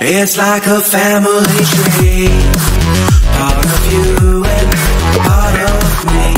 It's like a family tree, part of you and part of me.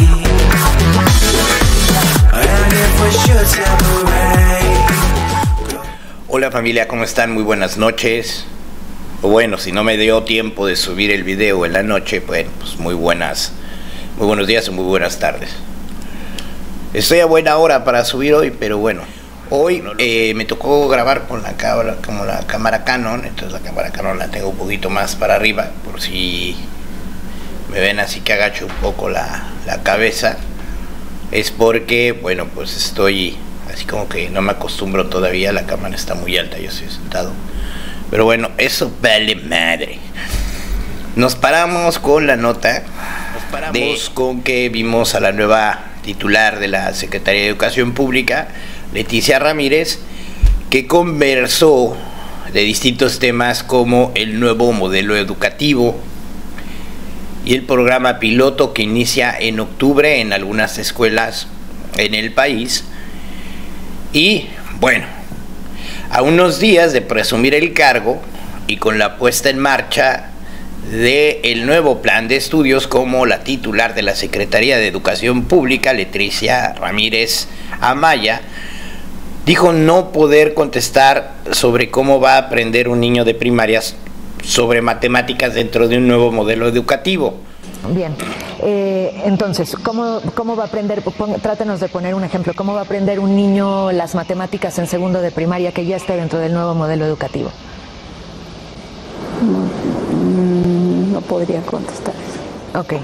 And if we should separate. Hola familia, ¿cómo están? Muy buenas noches. O bueno, si no me dio tiempo de subir el video en la noche, bueno, pues muy buenos días o muy buenas tardes. Estoy a buena hora para subir hoy, pero bueno. Hoy me tocó grabar con la cámara Canon, entonces la cámara Canon la tengo un poquito más para arriba, por si me ven así que agacho un poco la cabeza. Es porque, bueno, pues estoy así como que no me acostumbro todavía, la cámara está muy alta, yo estoy sentado. Pero bueno, eso vale madre. Nos paramos con la nota, con que vimos a la nueva titular de la Secretaría de Educación Pública, Leticia Ramírez, que conversó de distintos temas como el nuevo modelo educativo y el programa piloto que inicia en octubre en algunas escuelas en el país. Y bueno, a unos días de presumir el cargo y con la puesta en marcha del nuevo plan de estudios, como la titular de la Secretaría de Educación Pública, Leticia Ramírez Amaya, dijo no poder contestar sobre cómo va a aprender un niño de primarias sobre matemáticas dentro de un nuevo modelo educativo. Bien, entonces, ¿cómo va a aprender? Trátenos de poner un ejemplo. ¿Cómo va a aprender un niño las matemáticas en segundo de primaria que ya esté dentro del nuevo modelo educativo? No podría contestar eso. Ok.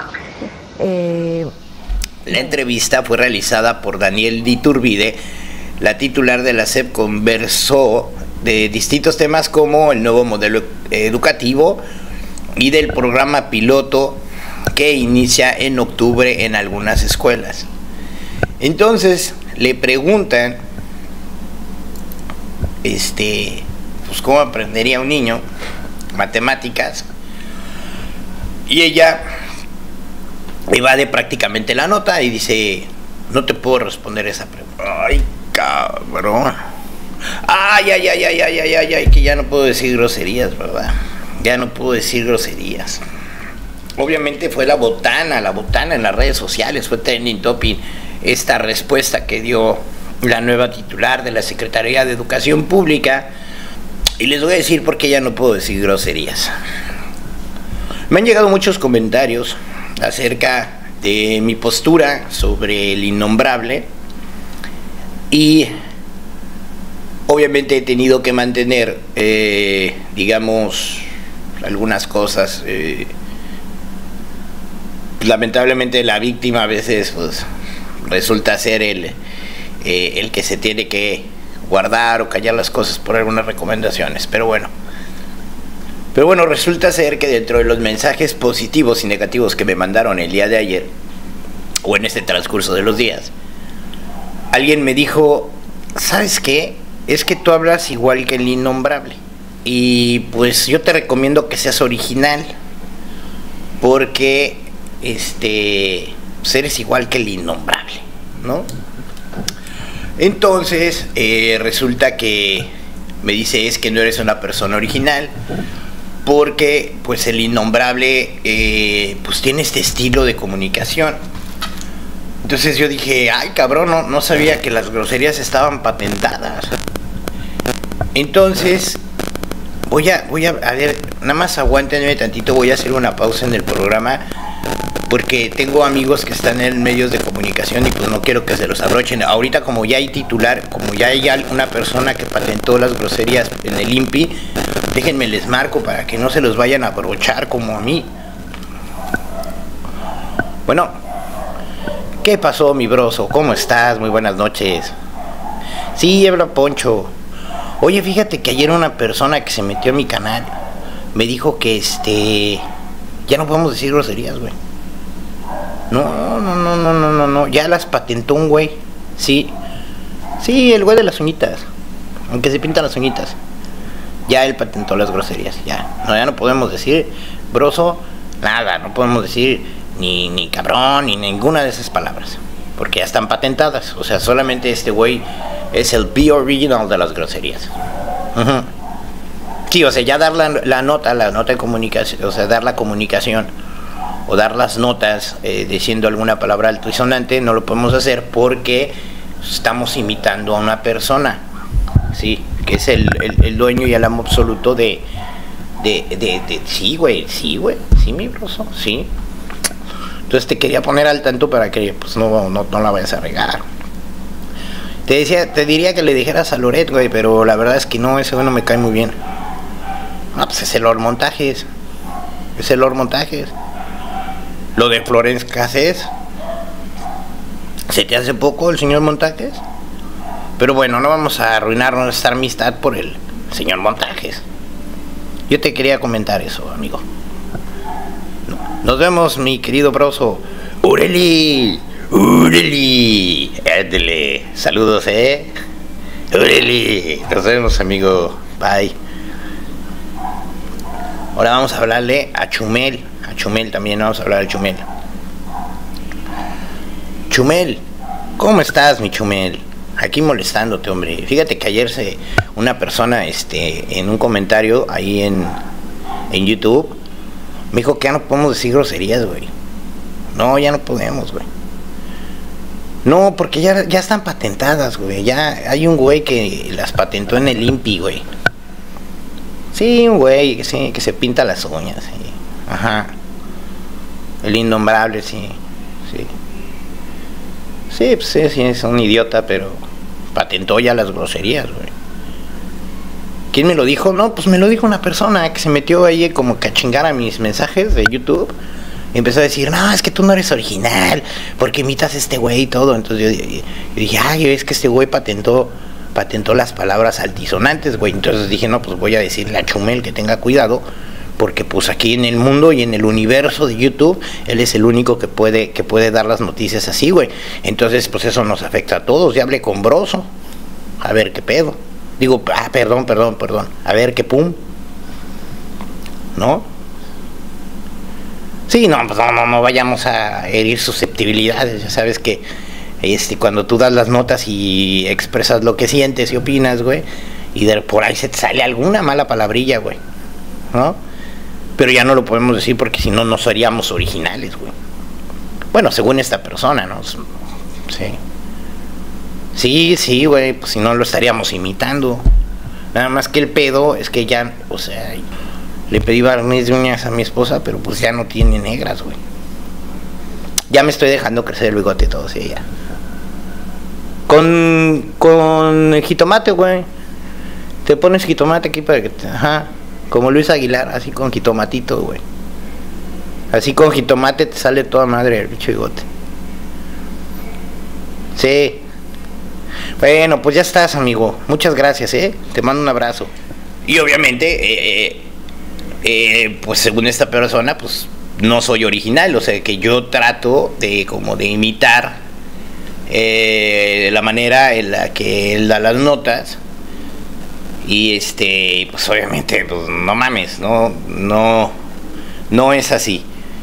La entrevista fue realizada por Daniel Diturbide. La titular de la SEP conversó de distintos temas como el nuevo modelo educativo y del programa piloto que inicia en octubre en algunas escuelas. Entonces le preguntan pues cómo aprendería un niño matemáticas, y ella evade prácticamente la nota y dice: no te puedo responder esa pregunta. Ay, cabrón. Ay, que ya no puedo decir groserías, ¿verdad? Ya no puedo decir groserías. Obviamente fue la botana en las redes sociales, fue trending topic esta respuesta que dio la nueva titular de la Secretaría de Educación Pública, y les voy a decir por qué ya no puedo decir groserías. Me han llegado muchos comentarios acerca de mi postura sobre el innombrable, y obviamente he tenido que mantener digamos algunas cosas. Lamentablemente la víctima a veces pues resulta ser el que se tiene que guardar o callar las cosas por algunas recomendaciones, pero bueno, resulta ser que dentro de los mensajes positivos y negativos que me mandaron el día de ayer, o en este transcurso de los días, alguien me dijo: ¿sabes qué? Es que tú hablas igual que el innombrable, y pues yo te recomiendo que seas original, porque pues eres igual que el innombrable, ¿no? Entonces resulta que me dice: es que no eres una persona original, porque pues el innombrable pues tiene este estilo de comunicación. Entonces yo dije: ay, cabrón, no sabía que las groserías estaban patentadas. Entonces voy a ver, nada más aguántenme tantito, voy a hacer una pausa en el programa, porque tengo amigos que están en medios de comunicación y pues no quiero que se los abrochen. Ahorita, como ya hay titular, como ya hay una persona que patentó las groserías en el INPI, déjenme les marco para que no se los vayan a abrochar como a mí. Bueno, ¿qué pasó, mi broso? ¿Cómo estás? Muy buenas noches. Sí, habla Poncho. Oye, fíjate que ayer una persona que se metió a mi canal me dijo que ya no podemos decir groserías, güey. No, ya las patentó un güey. Sí, el güey de las uñitas, aunque se pintan las uñitas. Ya él patentó las groserías, ya no podemos decir broso, nada, no podemos decir ni cabrón, ni ninguna de esas palabras, porque ya están patentadas. O sea, solamente este güey es el B original de las groserías. Sí, o sea, ya dar la nota de comunicación, o sea, dar la comunicación o dar las notas diciendo alguna palabra altisonante, no lo podemos hacer porque estamos imitando a una persona, ¿sí? Que es el dueño y el amo absoluto de sí, güey, sí, mi broso, sí. Entonces te quería poner al tanto para que pues no la vayas a regar. Te diría que le dijeras a Loret, güey, pero la verdad es que no, ese güey no me cae muy bien. Ah, pues es el Lord Montajes. Es el Lord Montajes. Lo de Florence Cassés. ¿Se te hace poco el señor Montajes? Pero bueno, no vamos a arruinar nuestra amistad por el señor Montajes. Yo te quería comentar eso, amigo. Nos vemos, mi querido broso. ¡Ureli! ¡Ureli! Ándale. Saludos, ¡Ureli! Nos vemos, amigo. Bye. Ahora vamos a hablarle a Chumel. A Chumel también vamos a hablar de Chumel. Chumel, ¿cómo estás, mi Chumel? Aquí molestándote, hombre. Fíjate que ayer una persona en un comentario ahí en YouTube me dijo que ya no podemos decir groserías, güey. No, ya no podemos, güey. No, porque ya están patentadas, güey. Ya hay un güey que las patentó en el INPI, güey. Sí, un güey que se pinta las uñas, sí. Ajá. El innombrable, sí. Sí, pues sí, es un idiota, pero patentó ya las groserías, güey. ¿Quién me lo dijo? No, pues me lo dijo una persona que se metió ahí como que a chingar a mis mensajes de YouTube. Y empezó a decir, no, es que tú no eres original, porque imitas a este güey y todo. Entonces yo dije, ay, es que este güey patentó las palabras altisonantes, güey. Entonces dije, no, pues voy a decirle a Chumel que tenga cuidado, porque pues aquí en el mundo y en el universo de YouTube, él es el único que puede dar las noticias así, güey. Entonces, pues eso nos afecta a todos. Ya hablé con Broso, a ver qué pedo. Digo, perdón. A ver qué pum. ¿No? Sí, no, pues no vayamos a herir susceptibilidades. Ya sabes que cuando tú das las notas y expresas lo que sientes y opinas, güey, y por ahí se te sale alguna mala palabrilla, güey, ¿no? Pero ya no lo podemos decir porque si no, no seríamos originales, güey. Bueno, según esta persona, ¿no? Sí, güey, pues si no lo estaríamos imitando. Nada más que el pedo es que ya, o sea, le pedí barniz de uñas a mi esposa, pero pues ya no tiene negras, güey. Ya me estoy dejando crecer el bigote y todo, sí, ya. Con jitomate, güey. Te pones jitomate aquí para que ajá. Como Luis Aguilar, así con jitomatito, güey. Así con jitomate te sale toda madre el bicho bigote. Sí. Bueno, pues ya estás, amigo. Muchas gracias, Te mando un abrazo. Y obviamente, pues según esta persona, pues no soy original. O sea, que yo trato de imitar la manera en la que él da las notas. Y pues obviamente, pues no mames, no es así.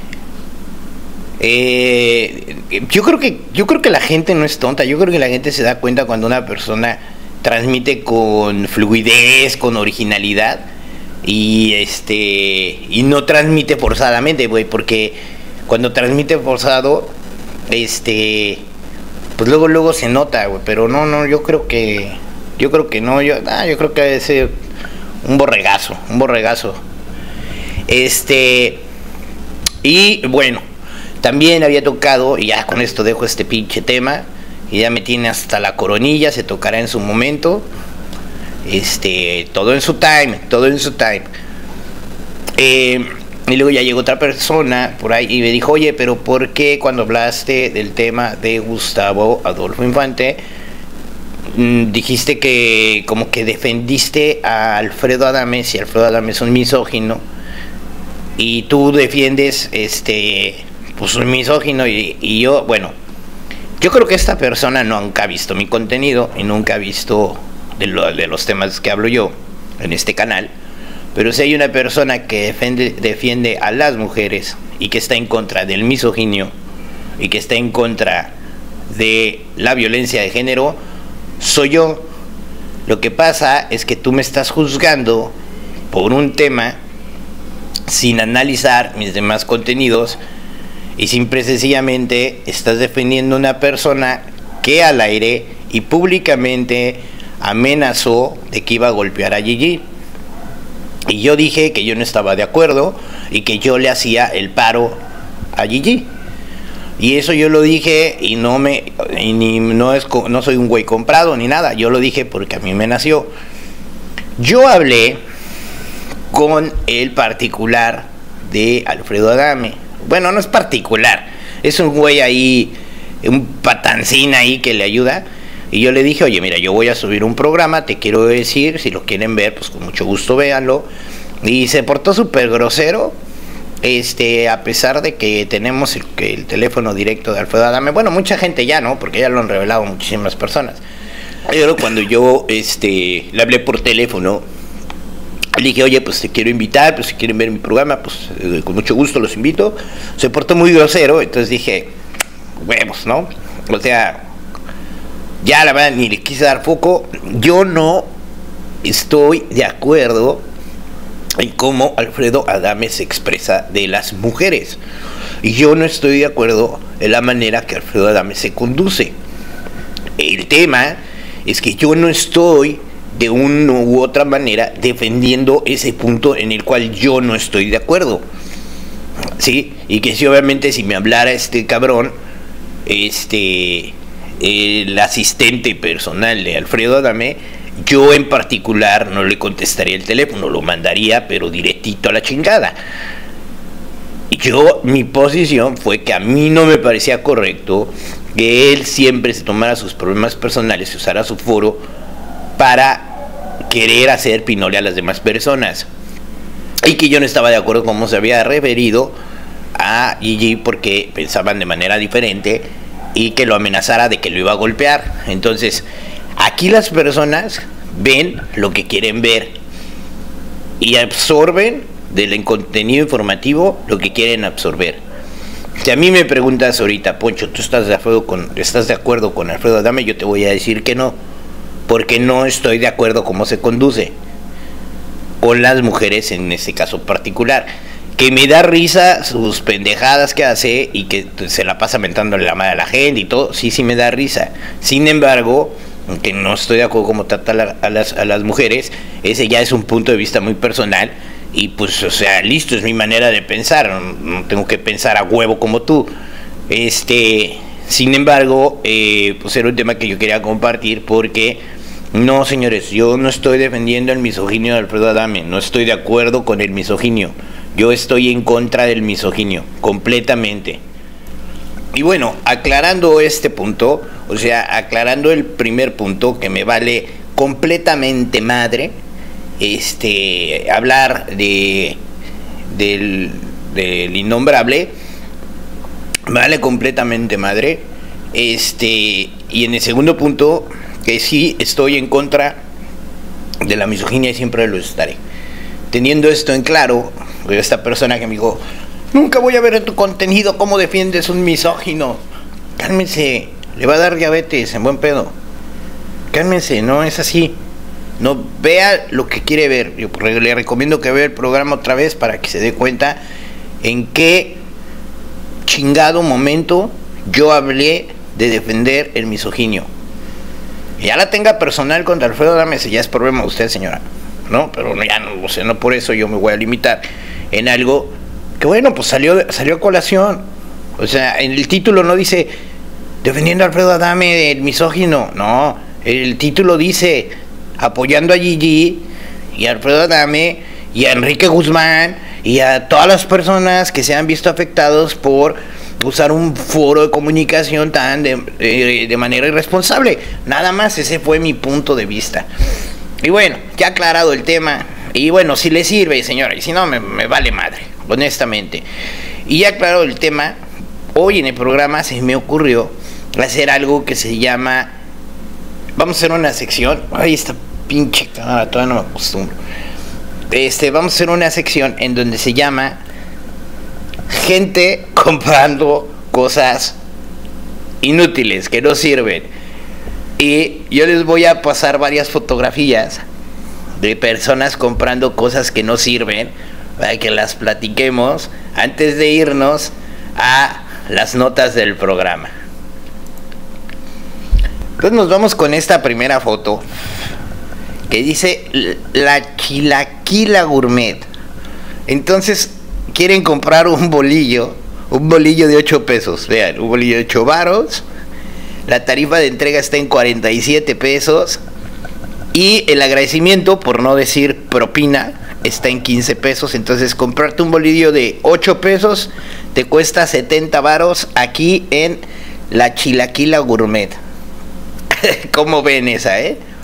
Yo creo que la gente no es tonta. Yo creo que la gente se da cuenta cuando una persona transmite con fluidez, con originalidad y no transmite forzadamente, güey, porque cuando transmite forzado, pues luego se nota, güey, pero no, yo creo que no, yo creo que debe ser un borregazo. Y bueno, también había tocado, y ya con esto dejo este pinche tema, y ya me tiene hasta la coronilla, se tocará en su momento, todo en su time. Y luego ya llegó otra persona por ahí y me dijo, oye, pero ¿por qué cuando hablaste del tema de Gustavo Adolfo Infante dijiste que como que defendiste a Alfredo Adames, y Alfredo Adames es un misógino, y tú defiendes pues un misógino, y yo, bueno, yo creo que esta persona nunca ha visto mi contenido y nunca ha visto de los temas que hablo yo en este canal, pero si hay una persona que defiende a las mujeres y que está en contra del misoginio y que está en contra de la violencia de género, soy yo. Lo que pasa es que tú me estás juzgando por un tema sin analizar mis demás contenidos y simple y sencillamente estás defendiendo a una persona que al aire y públicamente amenazó de que iba a golpear a Gigi. Y yo dije que yo no estaba de acuerdo y que yo le hacía el paro a Gigi. Y eso yo lo dije y no soy un güey comprado ni nada. Yo lo dije porque a mí me nació. Yo hablé con el particular de Alfredo Adame. Bueno, no es particular, es un güey ahí, un patancín ahí que le ayuda. Y yo le dije, oye, mira, yo voy a subir un programa, te quiero decir, si lo quieren ver, pues con mucho gusto véanlo. Y se portó súper grosero, a pesar de que tenemos el teléfono directo de Alfredo Adame. Bueno, mucha gente ya, ¿no? Porque ya lo han revelado muchísimas personas. Pero cuando yo le hablé por teléfono, le dije, oye, pues te quiero invitar, pues si quieren ver mi programa, pues con mucho gusto los invito. Se portó muy grosero, entonces dije, huevos, ¿no? O sea, ya la verdad ni le quise dar foco. Yo no estoy de acuerdo en cómo Alfredo Adame se expresa de las mujeres. Y yo no estoy de acuerdo en la manera que Alfredo Adame se conduce. El tema es que yo no estoy de una u otra manera defendiendo ese punto en el cual yo no estoy de acuerdo, ¿sí? Y que si obviamente si me hablara este cabrón, el asistente personal de Alfredo Adame, yo en particular no le contestaría el teléfono, lo mandaría pero directito a la chingada. Y mi posición fue que a mí no me parecía correcto que él siempre se tomara sus problemas personales y usara su foro para querer hacer pinole a las demás personas, y que yo no estaba de acuerdo con cómo se había referido a Gigi porque pensaban de manera diferente y que lo amenazara de que lo iba a golpear. Entonces aquí las personas ven lo que quieren ver y absorben del contenido informativo lo que quieren absorber. Si a mí me preguntas ahorita, Poncho, ¿tú estás de acuerdo con Alfredo Adame? Yo te voy a decir que no, porque no estoy de acuerdo cómo se conduce con las mujeres en este caso particular. Que me da risa sus pendejadas que hace y que se la pasa mentándole la madre a la gente y todo, sí me da risa. Sin embargo, aunque no estoy de acuerdo cómo trata a las mujeres, ese ya es un punto de vista muy personal. Y pues, o sea, listo, es mi manera de pensar, no tengo que pensar a huevo como tú. Sin embargo, pues era un tema que yo quería compartir porque, no señores, yo no estoy defendiendo el misoginio de Alfredo Adame, no estoy de acuerdo con el misoginio, yo estoy en contra del misoginio, completamente. Y bueno, aclarando este punto, o sea, aclarando el primer punto que me vale completamente madre, hablar del innombrable, me vale completamente madre, y en el segundo punto, que sí estoy en contra de la misoginia y siempre lo estaré. Teniendo esto en claro, esta persona que me dijo, nunca voy a ver en tu contenido cómo defiendes un misógino. Cálmense, le va a dar diabetes en buen pedo. Cálmense, no es así. No, vea lo que quiere ver. Yo le recomiendo que vea el programa otra vez para que se dé cuenta en qué chingado momento yo hablé de defender el misoginio. Ya la tenga personal contra Alfredo Adame, ya es problema de usted, señora, ¿no? Pero ya no, o sea, no por eso yo me voy a limitar en algo que, bueno, pues salió a colación. O sea, en el título no dice defendiendo a Alfredo Adame del misógino, no, el título dice apoyando a Gigi y a Alfredo Adame y a Enrique Guzmán y a todas las personas que se han visto afectados por usar un foro de comunicación tan de manera irresponsable. Nada más, ese fue mi punto de vista. Y bueno, ya aclarado el tema, y bueno, si le sirve, señora, y si no, me vale madre, honestamente. Y ya aclarado el tema, hoy en el programa se me ocurrió hacer algo que se llama, vamos a hacer una sección, ay, esta pinche cámara, todavía no me acostumbro. Vamos a hacer una sección en donde se llama gente comprando cosas inútiles que no sirven. Y yo les voy a pasar varias fotografías de personas comprando cosas que no sirven, para que las platiquemos antes de irnos a las notas del programa. Entonces nos vamos con esta primera foto que dice la Chilaquila Gourmet. Entonces quieren comprar un bolillo de 8 pesos. Vean, un bolillo de 8 varos. La tarifa de entrega está en 47 pesos. Y el agradecimiento, por no decir propina, está en 15 pesos. Entonces comprarte un bolillo de 8 pesos te cuesta 70 varos aquí en la Chilaquila Gourmet. ¿Cómo ven esa,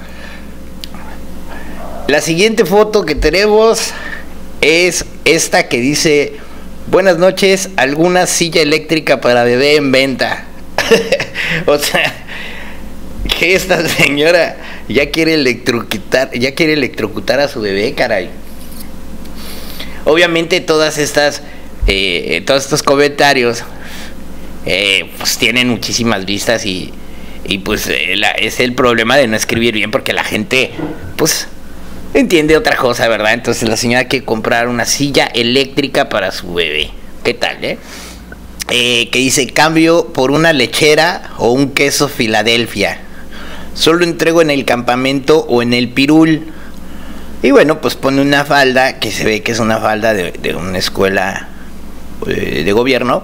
La siguiente foto que tenemos es esta que dice: buenas noches, alguna silla eléctrica para bebé en venta. O sea, que esta señora ya quiere electrocutar a su bebé, caray. Obviamente todos estos comentarios pues tienen muchísimas vistas y pues es el problema de no escribir bien, porque la gente pues entiende otra cosa, ¿verdad? Entonces la señora quiere comprar una silla eléctrica para su bebé. ¿Qué tal, que dice: cambio por una lechera o un queso Filadelfia. Solo entrego en el campamento o en el pirul. Y bueno, pues pone una falda que se ve que es una falda de una escuela de gobierno.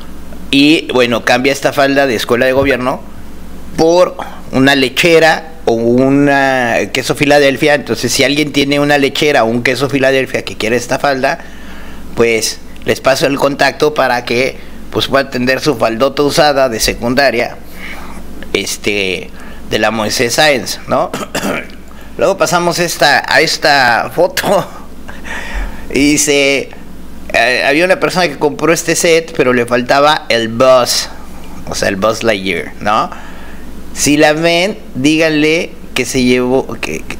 Y bueno, cambia esta falda de escuela de gobierno por una lechera o una queso Filadelfia. Entonces, si alguien tiene una lechera o un queso Filadelfia que quiere esta falda, pues les paso el contacto para que pues pueda tener su faldota usada de secundaria, de la Moisés Sáenz, ¿no? Luego pasamos a esta foto y dice: había una persona que compró este set, pero le faltaba el Buzz, o sea, el Buzz Lightyear, ¿no? Si la ven, díganle que se llevó,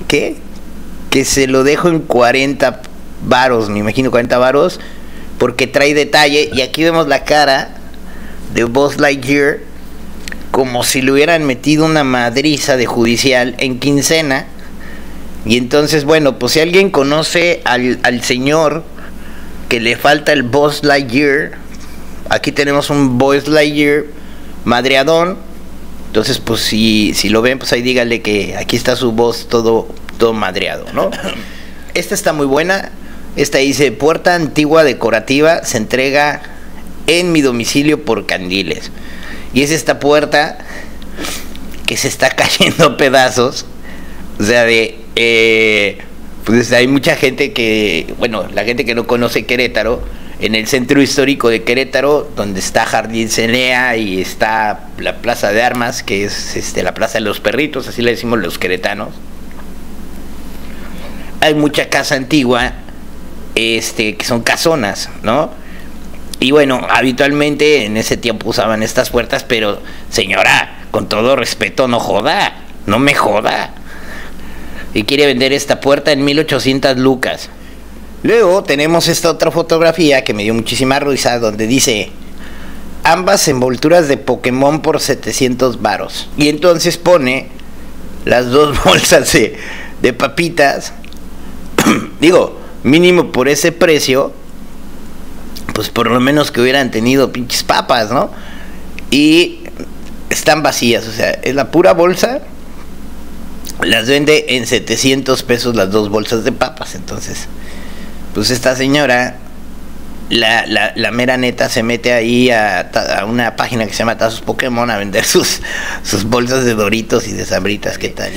que se lo dejo en 40 varos, me imagino 40 varos, porque trae detalle. Y aquí vemos la cara de Buzz Lightyear como si le hubieran metido una madriza de judicial en quincena. Y entonces, bueno, pues si alguien conoce al señor que le falta el Buzz Lightyear, aquí tenemos un Buzz Lightyear madreadón. Entonces, pues si lo ven, pues ahí díganle que aquí está su voz todo madreado, ¿no? Esta está muy buena. Esta dice: puerta antigua decorativa, se entrega en mi domicilio por Candiles. Y es esta puerta que se está cayendo a pedazos. O sea, pues hay mucha gente que, bueno, la gente que no conoce Querétaro, en el centro histórico de Querétaro, donde está Jardín Cenea y está la Plaza de Armas, que es la Plaza de los Perritos, así le decimos los queretanos. Hay mucha casa antigua, que son casonas, ¿no? Y bueno, habitualmente en ese tiempo usaban estas puertas, pero señora, con todo respeto, no joda, no me joda. Y quiere vender esta puerta en 1800 lucas. Luego tenemos esta otra fotografía que me dio muchísima risa, donde dice: ambas envolturas de Pokémon por 700 varos. Y entonces pone las dos bolsas de papitas. Digo, mínimo por ese precio, pues por lo menos que hubieran tenido pinches papas, ¿no? Y están vacías, o sea, es la pura bolsa. Las vende en 700 pesos las dos bolsas de papas. Entonces, pues esta señora, la mera neta, se mete ahí a una página que se llama Tazos Pokémon a vender sus bolsas de Doritos y de Sabritas. ¿Qué tal,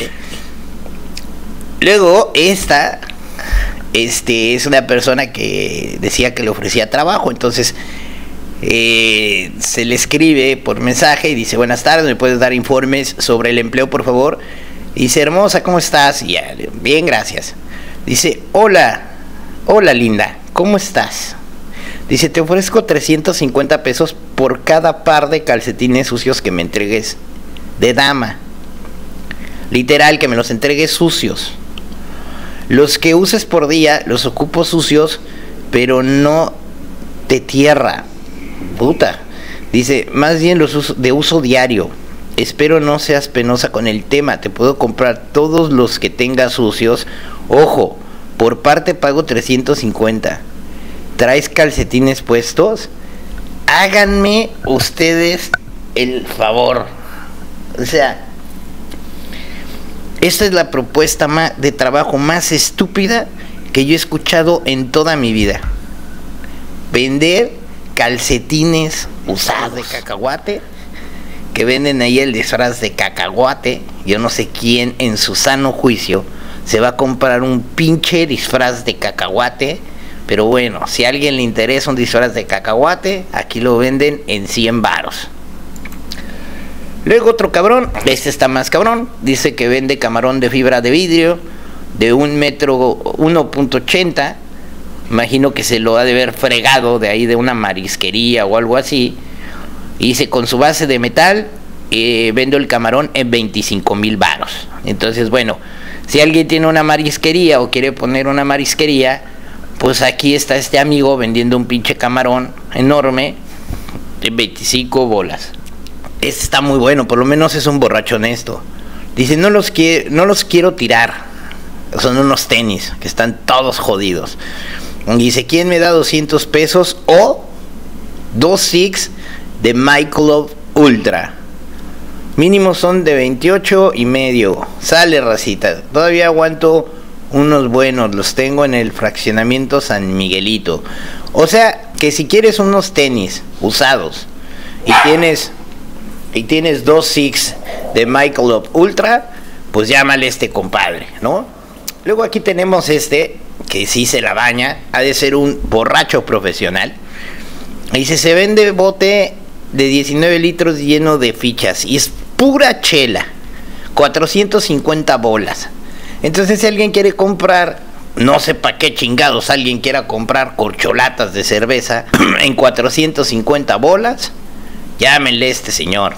Luego, esta es una persona que decía que le ofrecía trabajo. Entonces se le escribe por mensaje y dice: buenas tardes, ¿me puedes dar informes sobre el empleo, por favor? Y dice: hermosa, ¿cómo estás? Y ya, bien, gracias. Dice: hola linda, ¿cómo estás? Dice: te ofrezco 350 pesos por cada par de calcetines sucios que me entregues de dama. Literal, que me los entregues sucios. Los que uses por día los ocupo sucios, pero no de tierra. Puta. Dice: más bien los uso de uso diario. Espero no seas penosa con el tema. Te puedo comprar todos los que tengas sucios Ojo, por parte pago 350. ¿Traes calcetines puestos? Háganme ustedes el favor. O sea, esta es la propuesta de trabajo más estúpida que yo he escuchado en toda mi vida. Vender calcetines usados de cacahuate, que venden ahí el disfraz de cacahuate. Yo no sé quién en su sano juicio se va a comprar un pinche disfraz de cacahuate, pero bueno, si a alguien le interesa un disfraz de cacahuate, aquí lo venden en 100 varos. Luego otro cabrón, este está más cabrón, dice que vende camarón de fibra de vidrio de 1 metro 1.80. Imagino que se lo ha de haber fregado de ahí de una marisquería o algo así. Y dice, con su base de metal, vendo el camarón en 25,000 varos. Entonces, bueno, si alguien tiene una marisquería o quiere poner una marisquería, pues aquí está este amigo vendiendo un pinche camarón enorme de 25 bolas. Este está muy bueno, por lo menos es un borracho honesto. Dice, no los quiero tirar. Son unos tenis que están todos jodidos. Dice, ¿quién me da 200 pesos o 2 Six de Michelob Ultra? Mínimo son de 28,5. Sale, racita. Todavía aguanto unos buenos. Los tengo en el fraccionamiento San Miguelito. O sea, que si quieres unos tenis usados y tienes 2 Six de Michelob Ultra, pues llámale a este compadre, ¿no? Luego aquí tenemos este, que sí se la baña, ha de ser un borracho profesional. Dice, se vende bote de 19 litros lleno de fichas y es pura chela, 450 bolas. Entonces, si alguien quiere comprar, no sé para qué chingados alguien quiera comprar corcholatas de cerveza en 450 bolas, llámenle a este señor.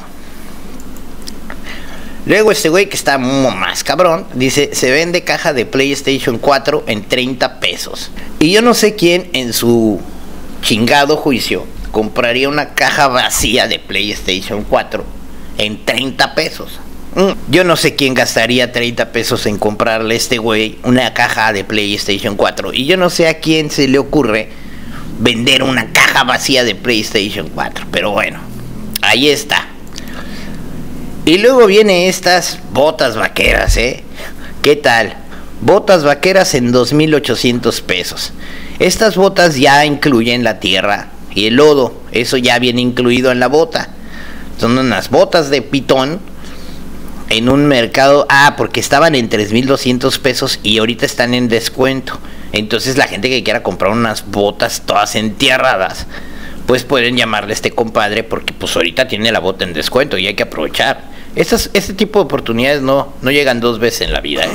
Luego este güey que está más cabrón, dice, se vende caja de PlayStation 4 en 30 pesos. Y yo no sé quién en su chingado juicio compraría una caja vacía de PlayStation 4 en 30 pesos. Yo no sé quién gastaría 30 pesos en comprarle a este güey una caja de PlayStation 4. Y yo no sé a quién se le ocurre vender una caja vacía de PlayStation 4. Pero bueno, ahí está. Y luego vienen estas botas vaqueras, ¿Qué tal? Botas vaqueras en 2,800 pesos. Estas botas ya incluyen la tierra y el lodo. Eso ya viene incluido en la bota. Son unas botas de pitón en un mercado... porque estaban en 3,200 pesos y ahorita están en descuento. Entonces la gente que quiera comprar unas botas todas entierradas, pues pueden llamarle a este compadre, porque pues ahorita tiene la bota en descuento y hay que aprovechar. Este tipo de oportunidades no llegan 2 veces en la vida,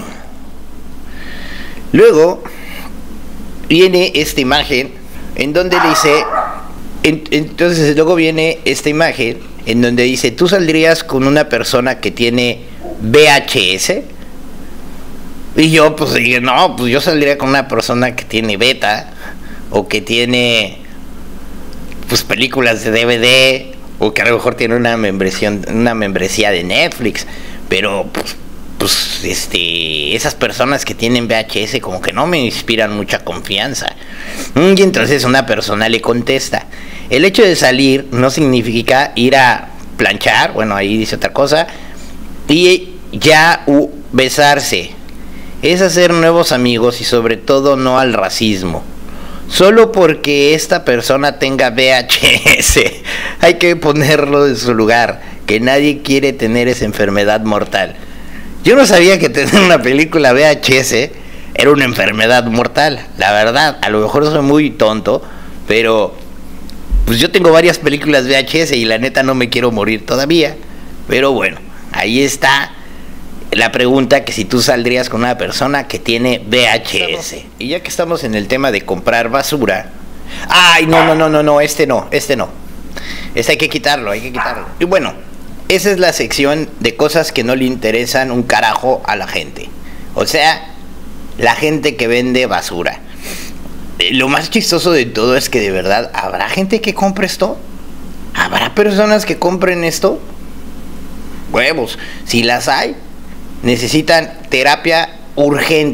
Luego viene esta imagen en donde dice, entonces luego viene esta imagen en donde dice, ¿tú saldrías con una persona que tiene VHS? Y yo pues dije, no, pues yo saldría con una persona que tiene beta, o que tiene pues películas de DVD, o que a lo mejor tiene una membresía de Netflix. Pero pues esas personas que tienen VHS como que no me inspiran mucha confianza. Y entonces una persona le contesta, el hecho de salir no significa ir a planchar, bueno, ahí dice otra cosa, y ya besarse. Es hacer nuevos amigos y sobre todo no al racismo. Solo porque esta persona tenga VHS, hay que ponerlo en su lugar, que nadie quiere tener esa enfermedad mortal. Yo no sabía que tener una película VHS era una enfermedad mortal, la verdad. A lo mejor soy muy tonto, pero pues yo tengo varias películas VHS y la neta no me quiero morir todavía. Pero bueno, ahí está la pregunta, que si tú saldrías con una persona que tiene VHS. Y ya que estamos en el tema de comprar basura, ay, no, este no. Este hay que quitarlo. Y bueno, esa es la sección de cosas que no le interesan un carajo a la gente. O sea, la gente que vende basura. Lo más chistoso de todo es que de verdad, ¿habrá gente que compre esto? ¿Habrá personas que compren esto? Huevos, si las hay, necesitan terapia urgente.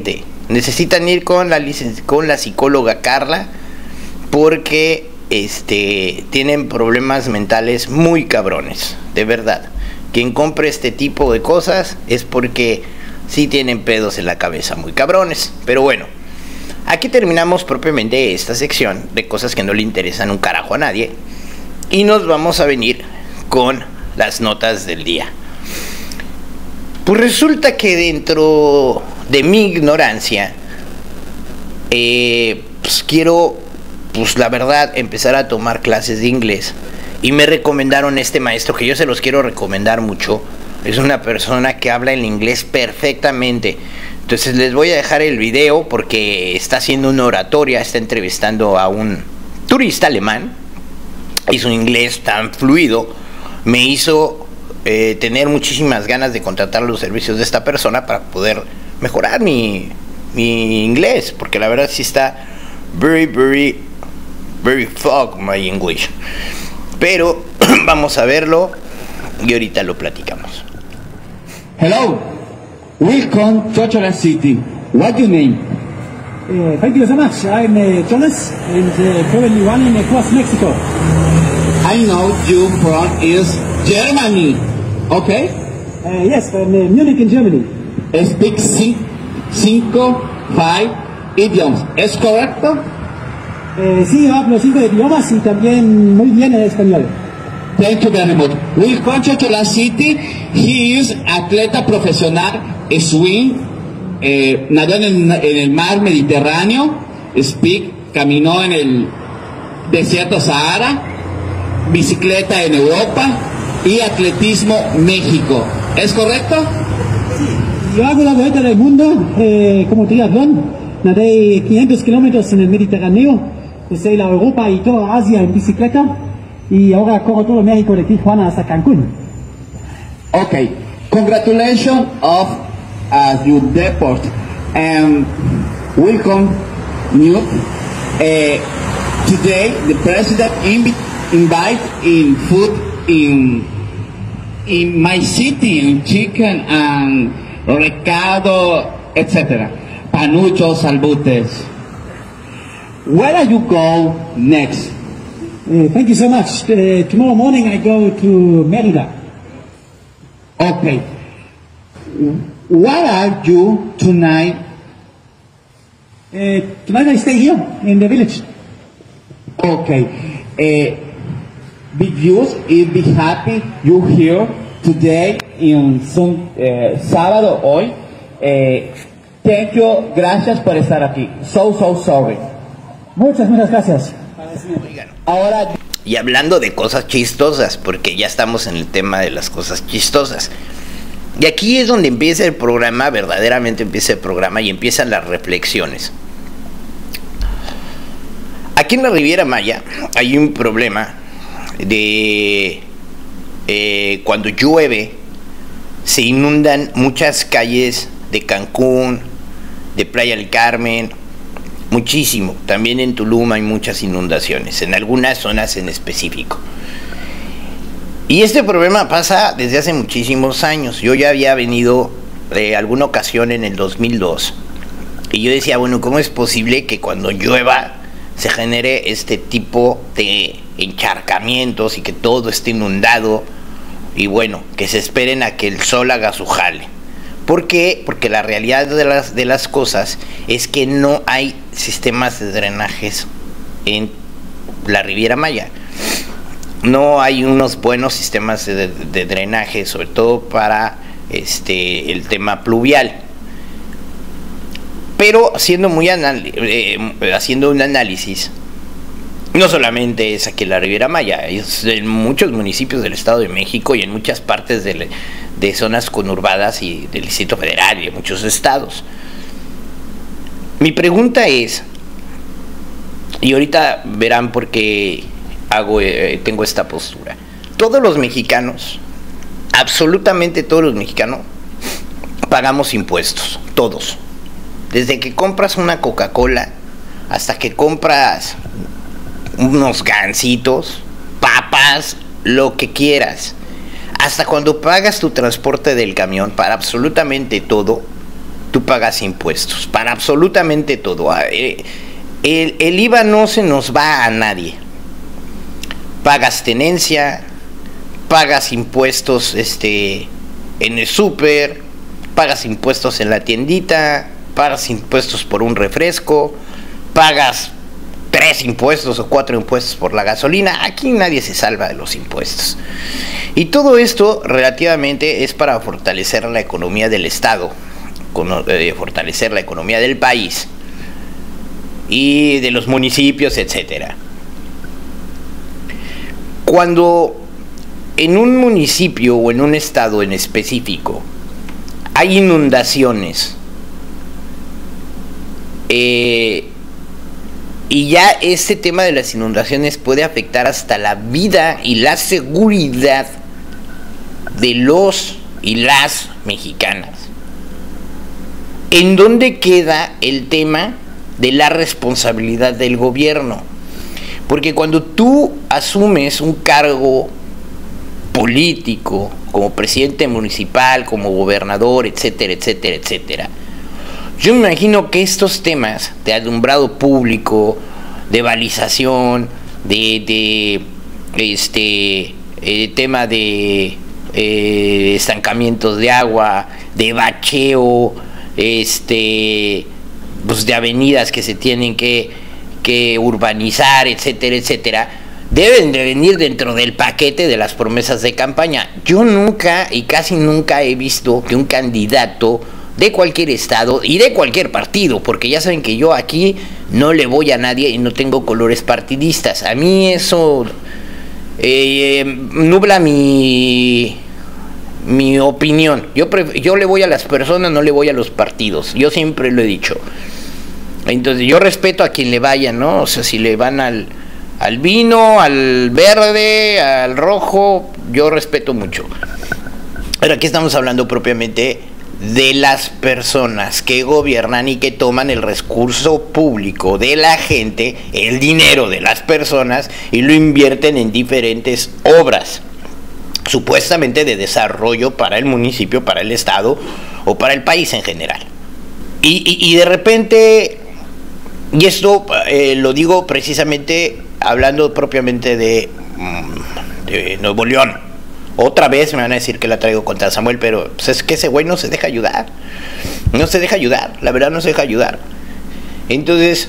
necesitan ir con la psicóloga Carla, porque tienen problemas mentales muy cabrones, de verdad. Quien compre este tipo de cosas es porque sí tienen pedos en la cabeza muy cabrones. Pero bueno, aquí terminamos propiamente esta sección de cosas que no le interesan un carajo a nadie, y nos vamos a venir con las notas del día. Pues resulta que dentro de mi ignorancia, pues quiero, pues la verdad, empezar a tomar clases de inglés. Y me recomendaron este maestro, que yo se los quiero recomendar mucho. Es una persona que habla el inglés perfectamente. Entonces les voy a dejar el video porque está haciendo una oratoria, está entrevistando a un turista alemán. Y su inglés tan fluido me hizo tener muchísimas ganas de contratar los servicios de esta persona para poder mejorar mi inglés, porque la verdad sí está very fuck my English. Pero vamos a verlo y ahorita lo platicamos. Hello, welcome to Chocolate City. What's your name? Thank you so much. I'm Jonas, and currently running across Mexico. I know you from is Germany, okay? Yes, from Munich in Germany. Speak 5 idioms, ¿es correcto? Sí, hablo 5 idiomas y también muy bien el español. Thank you very much. Welcome to Chocolate City. He is atleta profesional, swim, nadó en el mar Mediterráneo, caminó en el desierto Sahara, bicicleta en Europa y atletismo México. ¿Es correcto? Sí. Yo hago la vuelta del mundo como triatlón. Nadé 500 kilómetros en el Mediterráneo, crucé la Europa y toda Asia en bicicleta y ahora corro todo México de Tijuana hasta Cancún. Okay. Congratulations of your deport and welcome new. Today the president invite in food in my city, in chicken and recado, etc. Panuchos, albutes. Where are you go next? Thank you so much. Tomorrow morning I go to Mérida. Okay. Where are you tonight? Tonight I stay here in the village. Okay. Be used and be happy you here today in sábado hoy. Thank you, gracias por estar aquí. So sorry. Muchas gracias. Oigan. Ahora, y hablando de cosas chistosas, porque ya estamos en el tema de las cosas chistosas. Y aquí es donde empieza el programa, verdaderamente empieza el programa y empiezan las reflexiones. Aquí en la Riviera Maya hay un problema de cuando llueve se inundan muchas calles de Cancún, de Playa del Carmen, muchísimo. También en Tulum hay muchas inundaciones, en algunas zonas en específico. Y este problema pasa desde hace muchísimos años. Yo ya había venido alguna ocasión en el 2002 y yo decía, bueno, ¿cómo es posible que cuando llueva se genere este tipo de encharcamientos y que todo esté inundado? Y bueno, que se esperen a que el sol haga su jale. ¿Por qué? Porque la realidad de las cosas es que no hay sistemas de drenajes en la Riviera Maya. No hay unos buenos sistemas de drenaje, sobre todo para el tema pluvial. Pero haciendo un análisis, no solamente es aquí en la Riviera Maya, es en muchos municipios del Estado de México y en muchas partes de zonas conurbadas y del Distrito Federal y de muchos estados. Mi pregunta es, y ahorita verán por qué tengo esta postura. Todos los mexicanos, absolutamente todos los mexicanos, pagamos impuestos, todos. Desde que compras una Coca-Cola hasta que compras unos gancitos, papas, lo que quieras. Hasta cuando pagas tu transporte del camión, para absolutamente todo tú pagas impuestos para absolutamente todo. El IVA no se nos va a nadie. Pagas tenencia, pagas impuestos en el súper, pagas impuestos en la tiendita, pagas impuestos por un refresco, pagas 3 impuestos o 4 impuestos por la gasolina. Aquí nadie se salva de los impuestos. Y todo esto relativamente es para fortalecer la economía del Estado, fortalecer la economía del país y de los municipios, etcétera. Cuando en un municipio o en un estado en específico hay inundaciones y ya este tema de las inundaciones puede afectar hasta la vida y la seguridad de los y las mexicanas, ¿en dónde queda el tema de la responsabilidad del gobierno? Porque cuando tú asumes un cargo político, como presidente municipal, como gobernador, etcétera, etcétera, etcétera, yo me imagino que estos temas de alumbrado público, de balización, tema de estancamientos de agua, de bacheo, pues de avenidas que se tienen que urbanizar, etcétera, etcétera, deben de venir dentro del paquete de las promesas de campaña. Yo nunca y casi nunca he visto que un candidato de cualquier estado y de cualquier partido, porque ya saben que yo aquí no le voy a nadie y no tengo colores partidistas. A mí eso nubla mi opinión. Yo le voy a las personas, no le voy a los partidos. Yo siempre lo he dicho. Entonces yo respeto a quien le vaya, ¿no? O sea, si le van al vino, al verde, al rojo, yo respeto mucho. Pero aquí estamos hablando propiamente de las personas que gobiernan y que toman el recurso público de la gente, el dinero de las personas, y lo invierten en diferentes obras, supuestamente de desarrollo para el municipio, para el estado o para el país en general. Y de repente, y esto lo digo precisamente hablando propiamente de Nuevo León. Otra vez me van a decir que la traigo contra Samuel, pero pues es que ese güey no se deja ayudar. No se deja ayudar, la verdad no se deja ayudar. Entonces,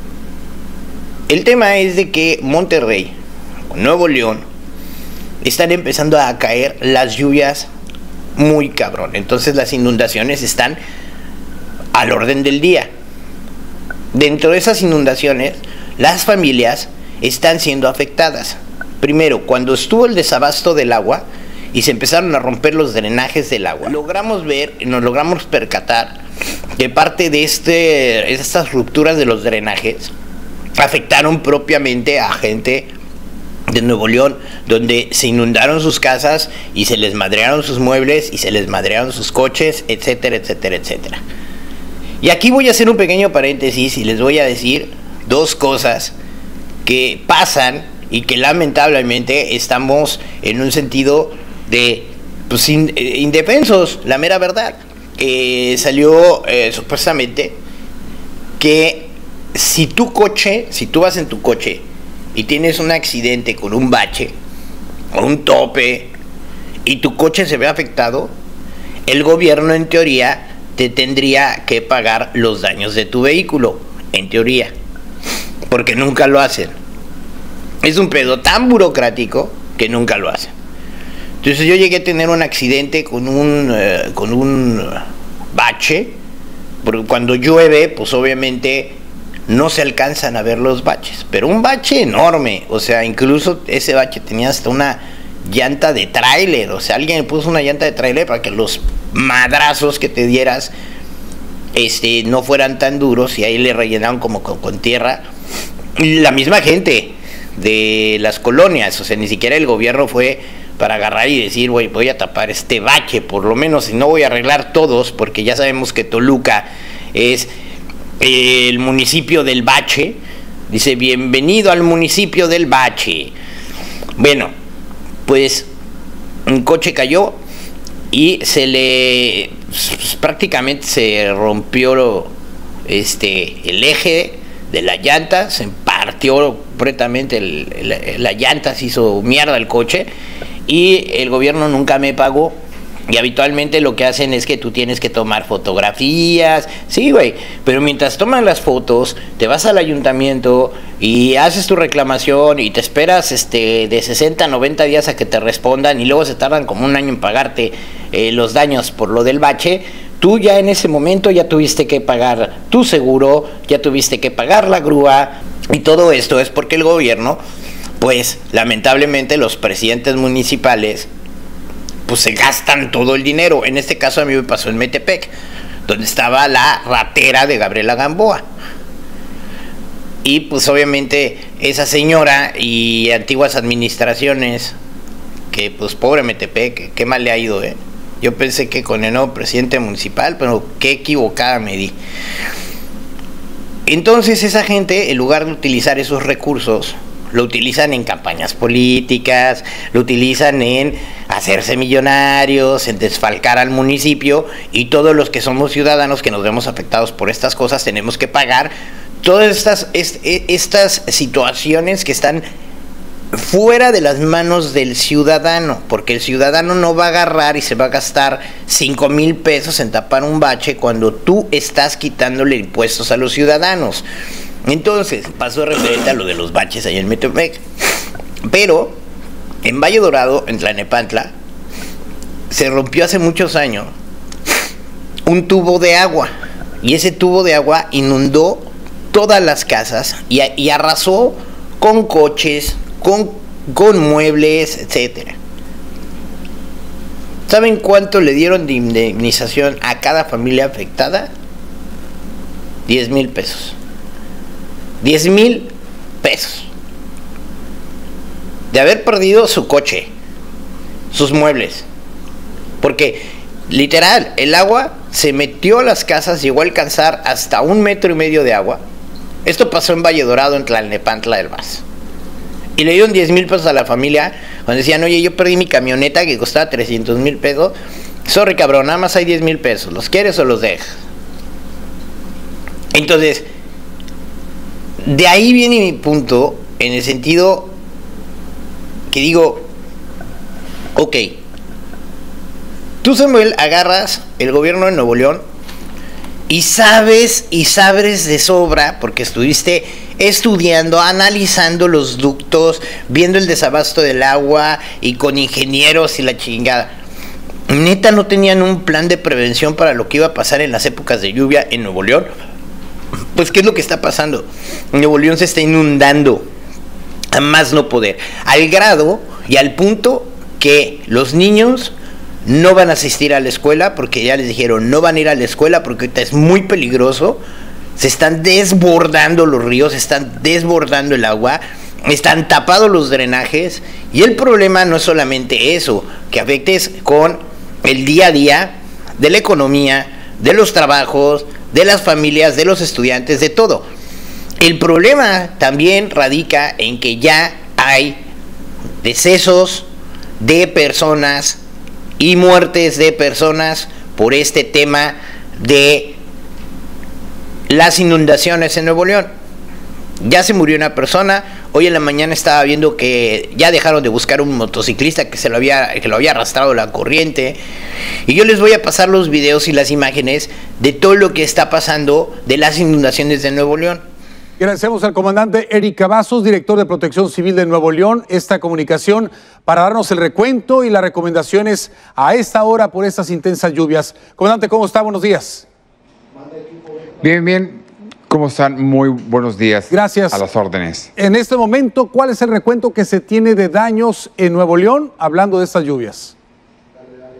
el tema es de que Monterrey, Nuevo León, están empezando a caer las lluvias muy cabrón. Entonces las inundaciones están al orden del día. Dentro de esas inundaciones, las familias están siendo afectadas. Primero, cuando estuvo el desabasto del agua y se empezaron a romper los drenajes del agua, nos logramos percatar que parte de estas rupturas de los drenajes afectaron propiamente a gente de Nuevo León, donde se inundaron sus casas y se les madrearon sus muebles y se les madrearon sus coches, etcétera, etcétera, etcétera. Y aquí voy a hacer un pequeño paréntesis y les voy a decir dos cosas que pasan y que lamentablemente estamos en un sentido de pues, indefensos, la mera verdad. Salió supuestamente que si tú vas en tu coche y tienes un accidente con un bache o un tope y tu coche se ve afectado, el gobierno en teoría te tendría que pagar los daños de tu vehículo, en teoría, porque nunca lo hacen. Es un pedo tan burocrático que nunca lo hacen. Entonces yo llegué a tener un accidente con un bache, porque cuando llueve, pues obviamente no se alcanzan a ver los baches, pero un bache enorme, o sea, incluso ese bache tenía hasta una llanta de tráiler, o sea, alguien puso una llanta de tráiler para que los madrazos que te dieras no fueran tan duros, y ahí le rellenaron como con tierra. Y la misma gente de las colonias, o sea, ni siquiera el gobierno fue para agarrar y decir, voy a tapar este bache, por lo menos, si no voy a arreglar todos, porque ya sabemos que Toluca es el municipio del bache. Dice, bienvenido al municipio del bache. Bueno, pues un coche cayó y se pues, prácticamente se rompió el eje de la llanta, se partió completamente la llanta, se hizo mierda el coche y el gobierno nunca me pagó. Y habitualmente lo que hacen es que tú tienes que tomar fotografías, sí, güey, pero mientras toman las fotos, te vas al ayuntamiento y haces tu reclamación y te esperas de 60 a 90 días a que te respondan y luego se tardan como un año en pagarte los daños por lo del bache. Tú ya en ese momento ya tuviste que pagar tu seguro, ya tuviste que pagar la grúa, y todo esto es porque el gobierno, pues lamentablemente los presidentes municipales pues se gastan todo el dinero. En este caso a mí me pasó en Metepec, donde estaba la ratera de Gabriela Gamboa. Y pues obviamente esa señora y antiguas administraciones, que pues pobre Metepec, qué mal le ha ido, Yo pensé que con el nuevo presidente municipal, pero qué equivocada me di. Entonces esa gente, en lugar de utilizar esos recursos, lo utilizan en campañas políticas, lo utilizan en hacerse millonarios, en desfalcar al municipio, y todos los que somos ciudadanos que nos vemos afectados por estas cosas tenemos que pagar todas estas situaciones que están fuera de las manos del ciudadano, porque el ciudadano no va a agarrar y se va a gastar 5,000 pesos en tapar un bache cuando tú estás quitándole impuestos a los ciudadanos. Entonces, pasó referente a lo de los baches ahí en Metepec. Pero, en Valle Dorado, en Tlalnepantla, se rompió hace muchos años un tubo de agua. Y ese tubo de agua inundó todas las casas y arrasó con coches, con muebles, etcétera. ¿Saben cuánto le dieron de indemnización a cada familia afectada? 10,000 pesos. 10,000 pesos de haber perdido su coche, sus muebles, porque literal el agua se metió a las casas, llegó a alcanzar hasta 1,5 metros de agua. Esto pasó en Valle Dorado, en Tlalnepantla del Vaz, y le dieron 10,000 pesos a la familia cuando decían: oye, yo perdí mi camioneta que costaba 300,000 pesos, sorry cabrón, nada más hay 10,000 pesos, ¿los quieres o los dejas? Entonces, de ahí viene mi punto, en el sentido que digo, ok, tú, Samuel, agarras el gobierno de Nuevo León y sabes de sobra, porque estuviste estudiando, analizando los ductos, viendo el desabasto del agua y con ingenieros y la chingada. Neta, no tenían un plan de prevención para lo que iba a pasar en las épocas de lluvia en Nuevo León. Pues, ¿qué es lo que está pasando? Nuevo León se está inundando a más no poder, al grado y al punto que los niños no van a asistir a la escuela, porque ya les dijeron, no van a ir a la escuela porque ahorita es muy peligroso. Se están desbordando los ríos, se están desbordando el agua, están tapados los drenajes, y el problema no es solamente eso, que afectes con el día a día de la economía, de los trabajos, de las familias, de los estudiantes, de todo. El problema también radica en que ya hay decesos de personas y muertes de personas por este tema de las inundaciones en Nuevo León. Ya se murió una persona. Hoy en la mañana estaba viendo que ya dejaron de buscar un motociclista que lo había arrastrado la corriente. Y yo les voy a pasar los videos y las imágenes de todo lo que está pasando de las inundaciones de Nuevo León. Agradecemos al comandante Eric Cavazos, director de Protección Civil de Nuevo León, esta comunicación para darnos el recuento y las recomendaciones a esta hora por estas intensas lluvias. Comandante, ¿cómo está? Buenos días. Bien, bien. ¿Cómo están? Muy buenos días. Gracias. A las órdenes. En este momento, ¿cuál es el recuento que se tiene de daños en Nuevo León hablando de estas lluvias?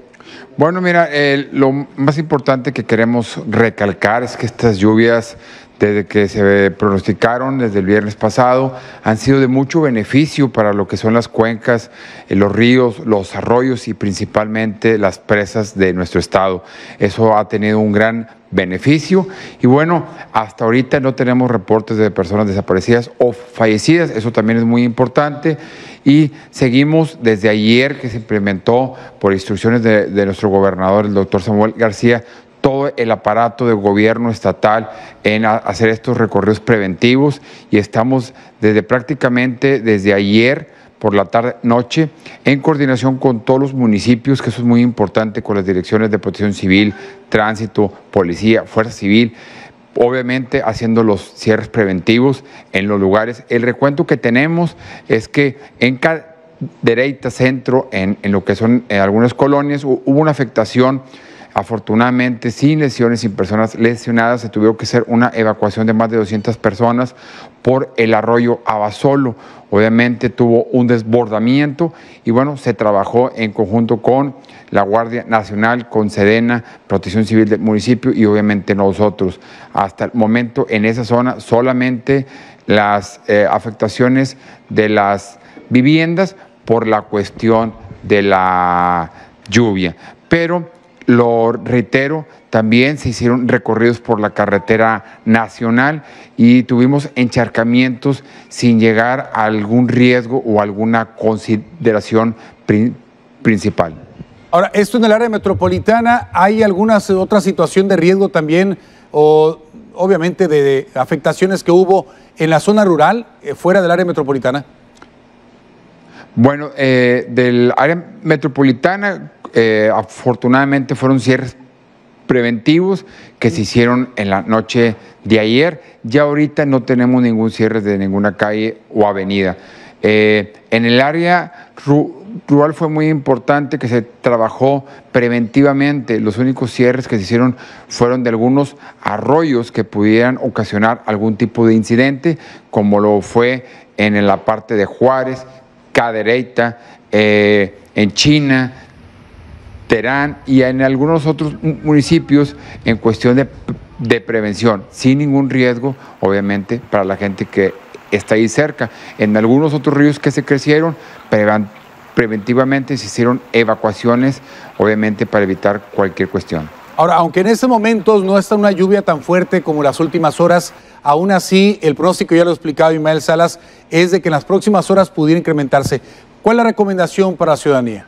Bueno, mira, lo más importante que queremos recalcar es que estas lluvias desde que se pronosticaron desde el viernes pasado, han sido de mucho beneficio para lo que son las cuencas, los ríos, los arroyos y principalmente las presas de nuestro estado. Eso ha tenido un gran beneficio y bueno, hasta ahorita no tenemos reportes de personas desaparecidas o fallecidas, eso también es muy importante. Y seguimos desde ayer que se implementó por instrucciones de nuestro gobernador, el doctor Samuel García, todo el aparato de gobierno estatal en hacer estos recorridos preventivos y estamos prácticamente desde ayer por la tarde-noche en coordinación con todos los municipios, que eso es muy importante, con las direcciones de protección civil, tránsito, policía, fuerza civil, obviamente haciendo los cierres preventivos en los lugares. El recuento que tenemos es que en Cadereyta Centro, en lo que son algunas colonias, hubo una afectación. Afortunadamente, sin lesiones, sin personas lesionadas, se tuvo que hacer una evacuación de más de 200 personas por el arroyo Abasolo. Obviamente tuvo un desbordamiento y bueno, se trabajó en conjunto con la Guardia Nacional, con Sedena, Protección Civil del municipio y obviamente nosotros. Hasta el momento en esa zona solamente las afectaciones de las viviendas por la cuestión de la lluvia. Pero lo reitero, también se hicieron recorridos por la carretera nacional y tuvimos encharcamientos sin llegar a algún riesgo o alguna consideración principal. Ahora, esto en el área metropolitana, ¿hay alguna otra situación de riesgo también o obviamente de afectaciones que hubo en la zona rural, fuera del área metropolitana? Bueno, del área metropolitana, afortunadamente fueron cierres preventivos que se hicieron en la noche de ayer. Ya ahorita no tenemos ningún cierre de ninguna calle o avenida. En el área rural fue muy importante que se trabajó preventivamente. Los únicos cierres que se hicieron fueron de algunos arroyos que pudieran ocasionar algún tipo de incidente, como lo fue en la parte de Juárez, Cadereyta, en China, Terán y en algunos otros municipios en cuestión de prevención, sin ningún riesgo, obviamente, para la gente que está ahí cerca. En algunos otros ríos que se crecieron, preventivamente se hicieron evacuaciones, obviamente, para evitar cualquier cuestión. Ahora, aunque en este momento no está una lluvia tan fuerte como las últimas horas, aún así el pronóstico, ya lo ha explicado Ismael Salas, es de que en las próximas horas pudiera incrementarse. ¿Cuál es la recomendación para la ciudadanía?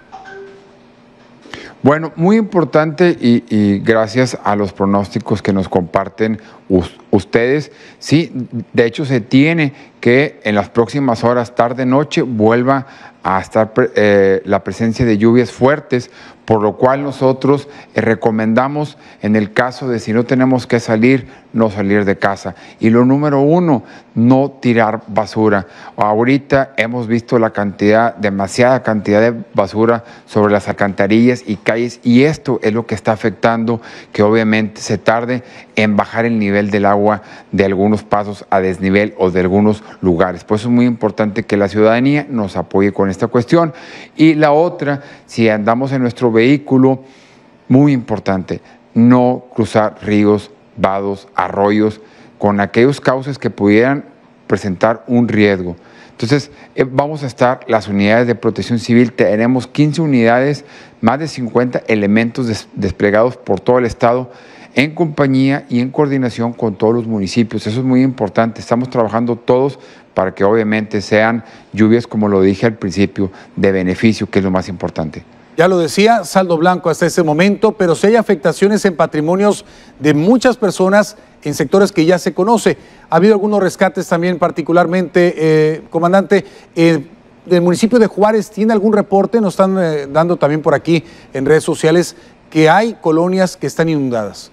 Bueno, muy importante y gracias a los pronósticos que nos comparten ustedes, sí, de hecho se tiene que en las próximas horas, tarde, noche, vuelva a estar la presencia de lluvias fuertes, por lo cual nosotros recomendamos, en el caso de si no tenemos que salir, no salir de casa. Y lo número uno, no tirar basura. Ahorita hemos visto demasiada cantidad de basura sobre las alcantarillas y calles, y esto es lo que está afectando que obviamente se tarde en bajar el nivel del agua de algunos pasos a desnivel o de algunos lugares. Por eso es muy importante que la ciudadanía nos apoye con esta cuestión. Y la otra, si andamos en nuestro vehículo, muy importante, no cruzar ríos, vados, arroyos, con aquellos cauces que pudieran presentar un riesgo. Entonces, vamos a estar, las unidades de protección civil, tenemos 15 unidades, más de 50 elementos desplegados por todo el estado, en compañía y en coordinación con todos los municipios. Eso es muy importante. Estamos trabajando todos para que obviamente sean lluvias, como lo dije al principio, de beneficio, que es lo más importante. Ya lo decía, saldo blanco hasta ese momento, pero si hay afectaciones en patrimonios de muchas personas en sectores que ya se conoce. Ha habido algunos rescates también, particularmente, comandante, del municipio de Juárez. ¿Tiene algún reporte? Nos están dando también por aquí en redes sociales que hay colonias que están inundadas.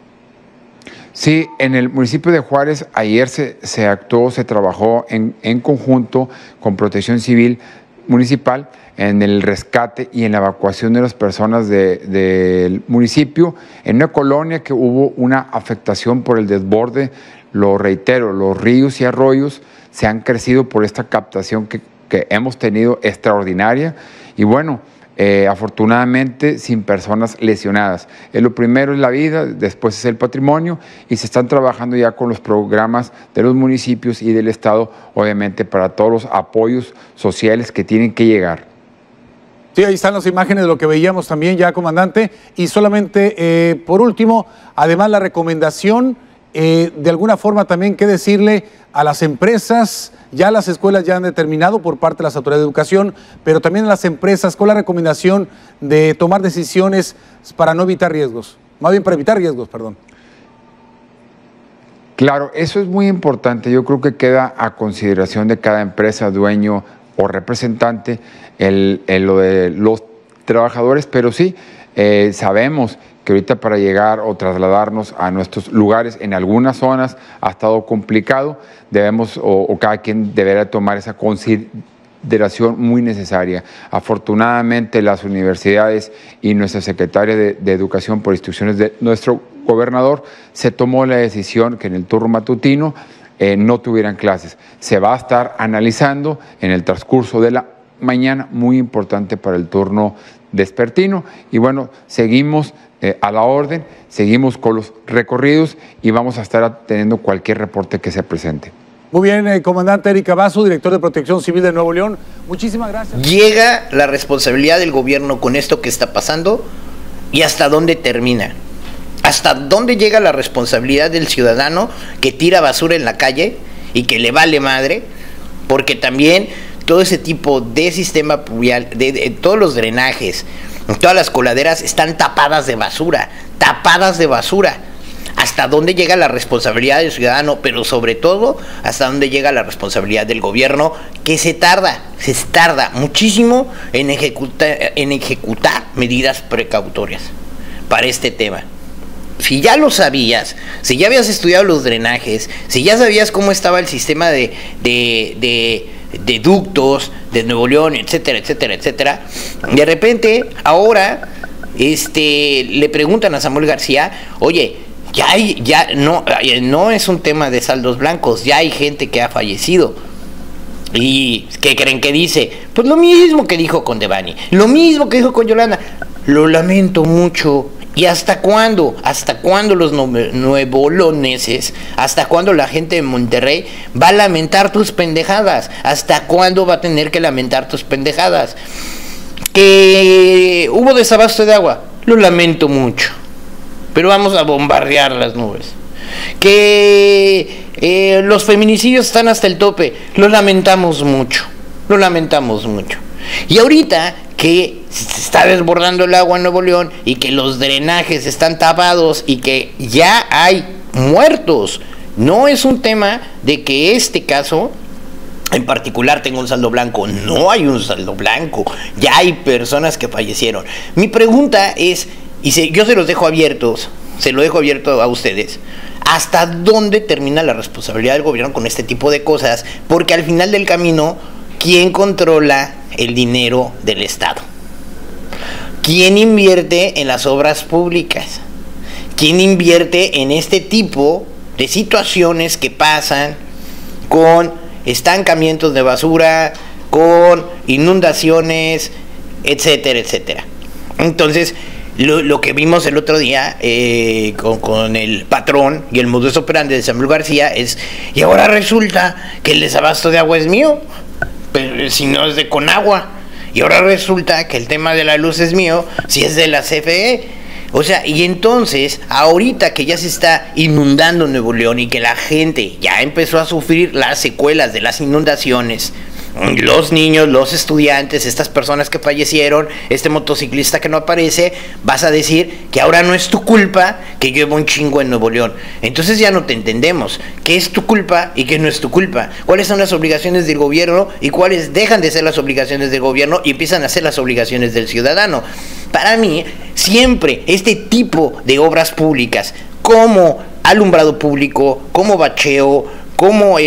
Sí, en el municipio de Juárez ayer se actuó, se trabajó en conjunto con Protección Civil Municipal en el rescate y en la evacuación de las personas del municipio, en una colonia que hubo una afectación por el desborde. Lo reitero, los ríos y arroyos se han crecido por esta captación que hemos tenido extraordinaria. Y bueno, afortunadamente sin personas lesionadas. Lo primero es la vida, después es el patrimonio, y se están trabajando ya con los programas de los municipios y del Estado, obviamente para todos los apoyos sociales que tienen que llegar. Sí, ahí están las imágenes de lo que veíamos también ya, comandante. Y solamente, por último, además la recomendación, de alguna forma también que decirle a las empresas, ya las escuelas ya han determinado por parte de las autoridades de educación, pero también a las empresas con la recomendación de tomar decisiones para no evitar riesgos, más bien para evitar riesgos, perdón. Claro, eso es muy importante. Yo creo que queda a consideración de cada empresa, dueño o representante lo de los trabajadores, pero sí sabemos que ahorita para llegar o trasladarnos a nuestros lugares en algunas zonas ha estado complicado, debemos o cada quien deberá tomar esa consideración muy necesaria. Afortunadamente las universidades y nuestra secretaria de Educación por instrucciones de nuestro gobernador se tomó la decisión que en el turno matutino no tuvieran clases. Se va a estar analizando en el transcurso de la mañana, muy importante para el turno vespertino, y bueno, seguimos a la orden, seguimos con los recorridos y vamos a estar teniendo cualquier reporte que se presente. Muy bien, comandante Eric Cavazos, director de Protección Civil de Nuevo León, muchísimas gracias. ¿Llega la responsabilidad del gobierno con esto que está pasando y hasta dónde termina? ¿Hasta dónde llega la responsabilidad del ciudadano que tira basura en la calle y que le vale madre? Porque también todo ese tipo de sistema pluvial, de todos los drenajes, todas las coladeras están tapadas de basura, ¿Hasta dónde llega la responsabilidad del ciudadano? Pero sobre todo, ¿hasta dónde llega la responsabilidad del gobierno? Que se tarda muchísimo en ejecutar medidas precautorias para este tema. Si ya lo sabías, si ya habías estudiado los drenajes, si ya sabías cómo estaba el sistema de ductos de Nuevo León, etcétera, de repente ahora le preguntan a Samuel García, oye, no es un tema de saldos blancos, ya hay gente que ha fallecido. ¿Y qué creen que dice? Pues lo mismo que dijo con Devani, lo mismo que dijo con Yolanda. Lo lamento mucho. ¿Y hasta cuándo? ¿Hasta cuándo los nuevoloneses? ¿Hasta cuándo la gente de Monterrey va a lamentar tus pendejadas? ¿Hasta cuándo va a tener que lamentar tus pendejadas? Que hubo desabasto de agua, lo lamento mucho, pero vamos a bombardear las nubes. Que los feminicidios están hasta el tope, lo lamentamos mucho. Y ahorita que se está desbordando el agua en Nuevo León y que los drenajes están tapados y que ya hay muertos, no es un tema de que este caso en particular tenga un saldo blanco, no hay un saldo blanco, ya hay personas que fallecieron. Mi pregunta es, yo se los dejo abiertos, se lo dejo abierto a ustedes, ¿hasta dónde termina la responsabilidad del gobierno con este tipo de cosas? Porque al final del camino, ¿quién controla el dinero del Estado? ¿Quién invierte en las obras públicas? ¿Quién invierte en este tipo de situaciones que pasan con estancamientos de basura, con inundaciones, etcétera? Entonces, lo que vimos el otro día con el patrón y el modus operandi de Samuel García es, y ahora resulta que el desabasto de agua es mío, pero si no es de Conagua, y ahora resulta que el tema de la luz es mío, si es de la CFE. O sea, y entonces, ahorita que ya se está inundando Nuevo León y que la gente ya empezó a sufrir las secuelas de las inundaciones, los niños, los estudiantes, estas personas que fallecieron, este motociclista que no aparece, vas a decir que ahora no es tu culpa que llueva un chingo en Nuevo León. Entonces ya no te entendemos. ¿Qué es tu culpa y qué no es tu culpa? ¿Cuáles son las obligaciones del gobierno y cuáles dejan de ser las obligaciones del gobierno y empiezan a ser las obligaciones del ciudadano? Para mí, siempre este tipo de obras públicas, como alumbrado público, como bacheo, como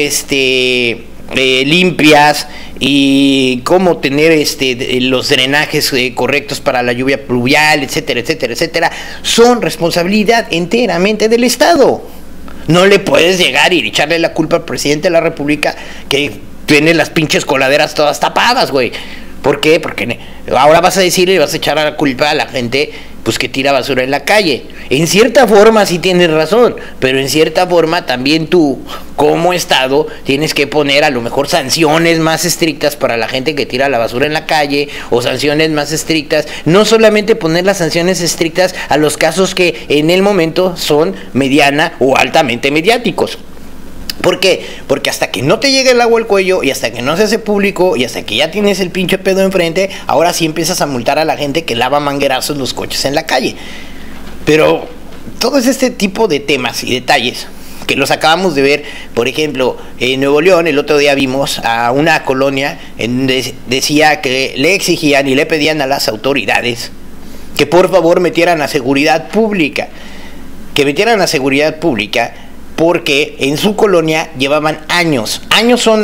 limpias y cómo tener los drenajes correctos para la lluvia pluvial, etcétera, son responsabilidad enteramente del Estado. No le puedes llegar y echarle la culpa al presidente de la República que tiene las pinches coladeras todas tapadas, güey. ¿Por qué? Porque ahora vas a decirle, vas a echar a la culpa a la gente pues que tira basura en la calle. En cierta forma sí tienes razón, pero en cierta forma también tú, como Estado, tienes que poner a lo mejor sanciones más estrictas para la gente que tira la basura en la calle, o sanciones más estrictas, no solamente poner las sanciones estrictas a los casos que en el momento son mediana o altamente mediáticos. ¿Por qué? Porque hasta que no te llegue el agua al cuello y hasta que no se hace público y hasta que ya tienes el pinche pedo enfrente, ahora sí empiezas a multar a la gente que lava manguerazos los coches en la calle. Pero todo este tipo de temas y detalles que los acabamos de ver, por ejemplo, en Nuevo León, el otro día vimos a una colonia en donde decía que le exigían y le pedían a las autoridades que por favor metieran a seguridad pública, porque en su colonia llevaban años son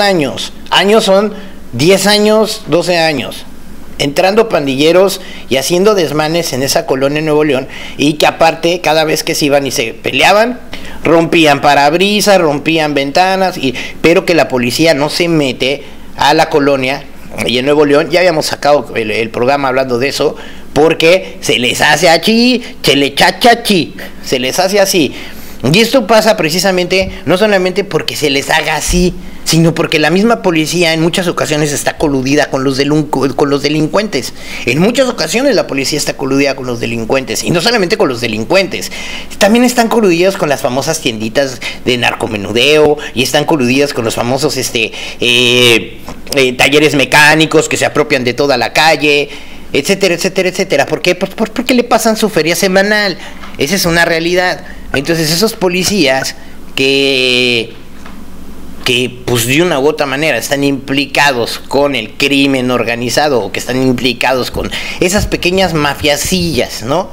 10 años, 12 años, entrando pandilleros y haciendo desmanes en esa colonia en Nuevo León, y que aparte cada vez que se iban y se peleaban, rompían parabrisas, rompían ventanas, pero que la policía no se mete a la colonia. Y en Nuevo León ya habíamos sacado el programa hablando de eso, porque se les hace así, se les hace así. Y esto pasa precisamente no solamente porque se les haga así, sino porque la misma policía en muchas ocasiones está coludida con los delincuentes. En muchas ocasiones la policía está coludida con los delincuentes, y no solamente con los delincuentes, también están coludidos con las famosas tienditas de narcomenudeo, y están coludidos con los famosos talleres mecánicos que se apropian de toda la calle, etcétera, etcétera, etcétera. ¿Por qué? Porque le pasan su feria semanal. Esa es una realidad. Entonces esos policías que pues de una u otra manera están implicados con el crimen organizado, o que están implicados con esas pequeñas mafiacillas, ¿no?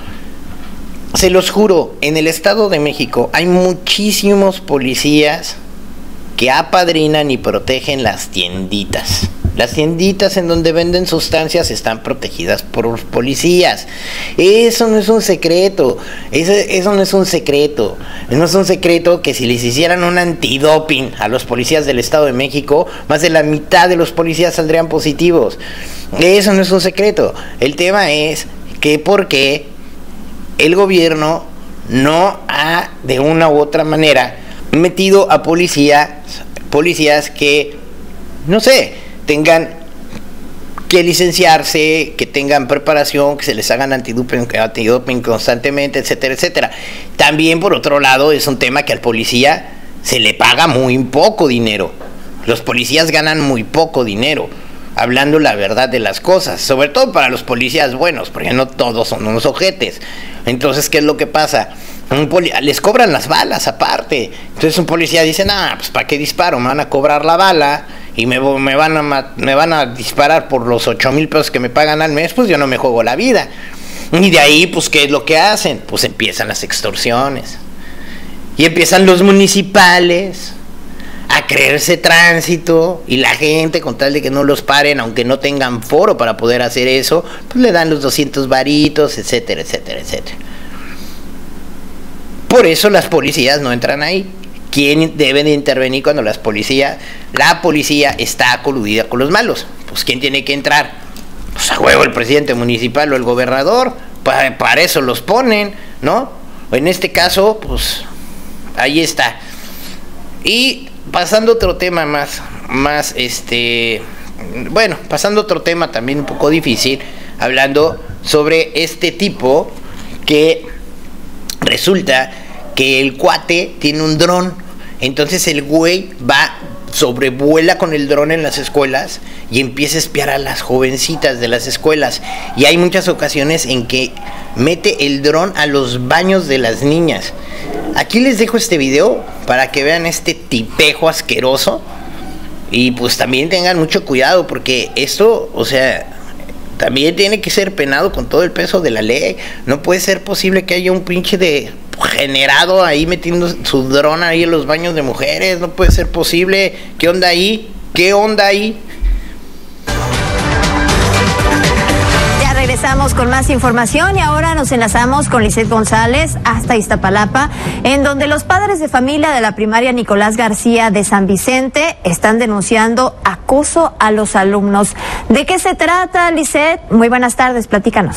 Se los juro, en el Estado de México hay muchísimos policías que apadrinan y protegen las tienditas. Las tienditas en donde venden sustancias están protegidas por los policías. Eso no es un secreto. Eso no es un secreto. No es un secreto que si les hicieran un antidoping a los policías del Estado de México, más de la mitad de los policías saldrían positivos. Eso no es un secreto. El tema es que por qué el gobierno no ha, de una u otra manera, metido a policías que, no sé, tengan que licenciarse, que tengan preparación, que se les hagan antidoping constantemente, etcétera, etcétera. También, por otro lado, es un tema que al policía se le paga muy poco dinero. Los policías ganan muy poco dinero, hablando la verdad de las cosas, sobre todo para los policías buenos, porque no todos son unos ojetes. Entonces, ¿qué es lo que pasa? Les cobran las balas aparte. Entonces un policía dice, pues ¿para qué disparo? Me van a cobrar la bala y me van a disparar por los 8,000 pesos que me pagan al mes, pues yo no me juego la vida. Y de ahí, pues, ¿qué es lo que hacen? Pues empiezan las extorsiones. Y empiezan los municipales a creerse tránsito, y la gente, con tal de que no los paren, aunque no tengan foro para poder hacer eso, pues le dan los 200 varitos, etcétera, etcétera, etcétera. Por eso las policías no entran ahí. ¿Quién debe de intervenir cuando la policía está coludida con los malos? Pues ¿quién tiene que entrar? Pues a huevo el presidente municipal o el gobernador. Para eso los ponen, ¿no? En este caso, pues ahí está. Y pasando a otro tema pasando a otro tema también un poco difícil, hablando sobre este tipo que resulta que el cuate tiene un dron. Entonces el güey sobrevuela con el dron en las escuelas y empieza a espiar a las jovencitas de las escuelas. Y hay muchas ocasiones en que mete el dron a los baños de las niñas. Aquí les dejo este video para que vean este tipejo asqueroso. Y pues también tengan mucho cuidado, porque esto, o sea, también tiene que ser penado con todo el peso de la ley. No puede ser posible que haya un pinche degenerado ahí metiendo su dron ahí en los baños de mujeres. No puede ser posible. ¿Qué onda ahí? ¿Qué onda ahí? Regresamos con más información y ahora nos enlazamos con Lizeth González hasta Iztapalapa, en donde los padres de familia de la primaria Nicolás García de San Vicente están denunciando acoso a los alumnos. ¿De qué se trata, Lizeth? Muy buenas tardes, platícanos.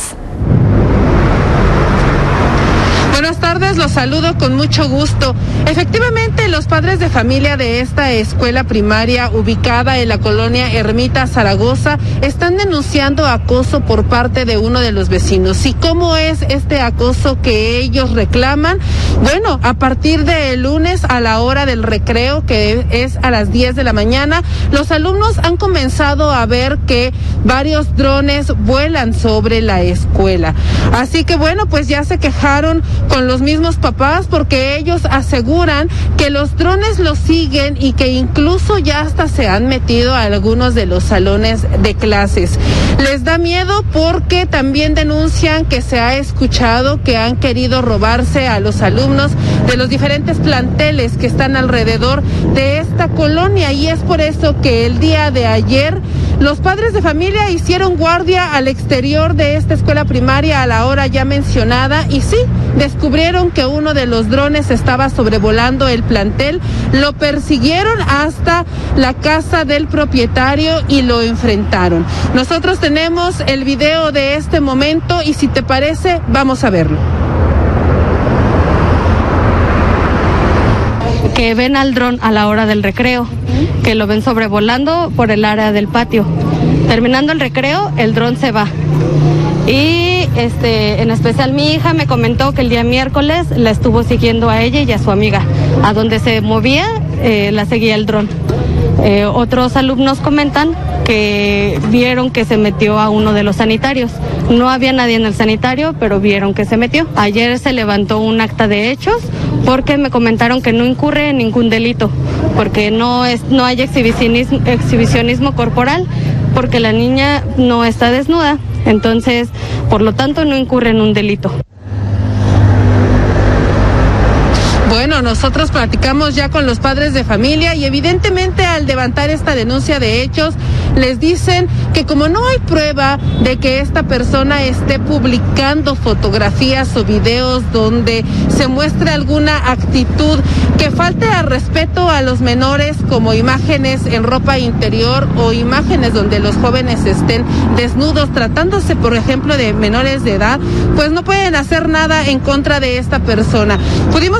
Buenas tardes, los saludo con mucho gusto. Efectivamente, los padres de familia de esta escuela primaria ubicada en la colonia Ermita Zaragoza están denunciando acoso por parte de uno de los vecinos. ¿Y cómo es este acoso que ellos reclaman? Bueno, a partir del lunes a la hora del recreo, que es a las 10 de la mañana, los alumnos han comenzado a ver que varios drones vuelan sobre la escuela. Así que bueno, pues ya se quejaron con los mismos papás porque ellos aseguran que los drones los siguen y que incluso ya hasta se han metido a algunos de los salones de clases. Les da miedo porque también denuncian que se ha escuchado que han querido robarse a los alumnos de los diferentes planteles que están alrededor de esta colonia, y es por eso que el día de ayer los padres de familia hicieron guardia al exterior de esta escuela primaria a la hora ya mencionada y sí, descubrieron que uno de los drones estaba sobrevolando el plantel, lo persiguieron hasta la casa del propietario y lo enfrentaron. Nosotros tenemos el video de este momento y si te parece, vamos a verlo. Que ven al dron a la hora del recreo, que lo ven sobrevolando por el área del patio. Terminando el recreo, el dron se va. Y en especial mi hija me comentó que el día miércoles la estuvo siguiendo a ella y a su amiga. A donde se movía, la seguía el dron. Otros alumnos comentan que vieron que se metió a uno de los sanitarios. No había nadie en el sanitario, pero vieron que se metió. Ayer se levantó un acta de hechos porque me comentaron que no incurre en ningún delito, porque no hay exhibicionismo corporal, porque la niña no está desnuda, entonces, por lo tanto, no incurre en un delito. Bueno, nosotros platicamos ya con los padres de familia y evidentemente al levantar esta denuncia de hechos les dicen que como no hay prueba de que esta persona esté publicando fotografías o videos donde se muestre alguna actitud que falte al respeto a los menores, como imágenes en ropa interior o imágenes donde los jóvenes estén desnudos, tratándose por ejemplo de menores de edad, pues no pueden hacer nada en contra de esta persona. Pudimos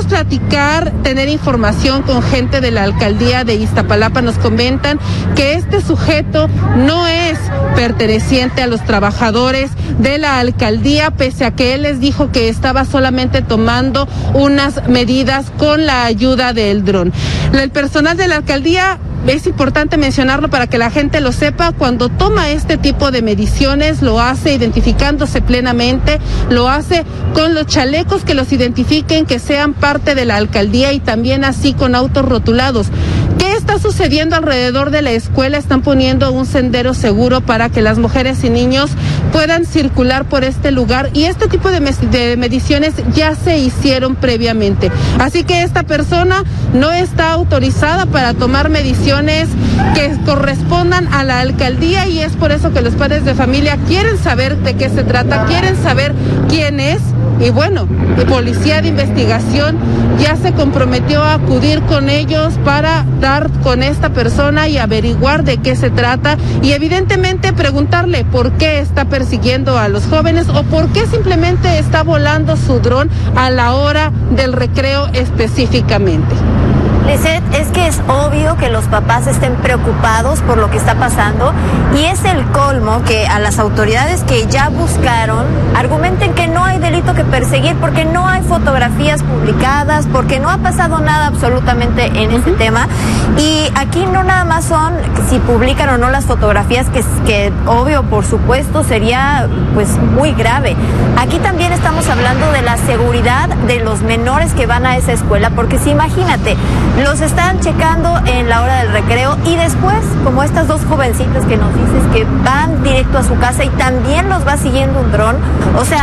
tener información con gente de la alcaldía de Iztapalapa. Nos comentan que este sujeto no es perteneciente a los trabajadores de la alcaldía, pese a que él les dijo que estaba solamente tomando unas medidas con la ayuda del dron. El personal de la alcaldía, es importante mencionarlo para que la gente lo sepa, cuando toma este tipo de mediciones lo hace identificándose plenamente, lo hace con los chalecos que los identifiquen, que sean parte de la alcaldía y también así con autos rotulados. ¿Qué está sucediendo alrededor de la escuela? Están poniendo un sendero seguro para que las mujeres y niños puedan circular por este lugar y este tipo de mediciones ya se hicieron previamente. Así que esta persona no está autorizada para tomar mediciones que correspondan a la alcaldía y es por eso que los padres de familia quieren saber de qué se trata, quieren saber quién es. Y bueno, la policía de investigación ya se comprometió a acudir con ellos para dar con esta persona y averiguar de qué se trata y evidentemente preguntarle por qué está persiguiendo a los jóvenes o por qué simplemente está volando su dron a la hora del recreo específicamente. Lizeth, es que es obvio que los papás estén preocupados por lo que está pasando y es el colmo que a las autoridades que ya buscaron argumenten que no hay delito que perseguir porque no hay fotografías publicadas, porque no ha pasado nada absolutamente en este tema. Y aquí no nada más son si publican o no las fotografías, que obvio, por supuesto, sería pues muy grave. Aquí también estamos hablando de la seguridad de los menores que van a esa escuela, porque si imagínate, los están checando en la hora del recreo y después, como estas dos jovencitas que nos dices que van directo a su casa y también los va siguiendo un dron. O sea, ¿qué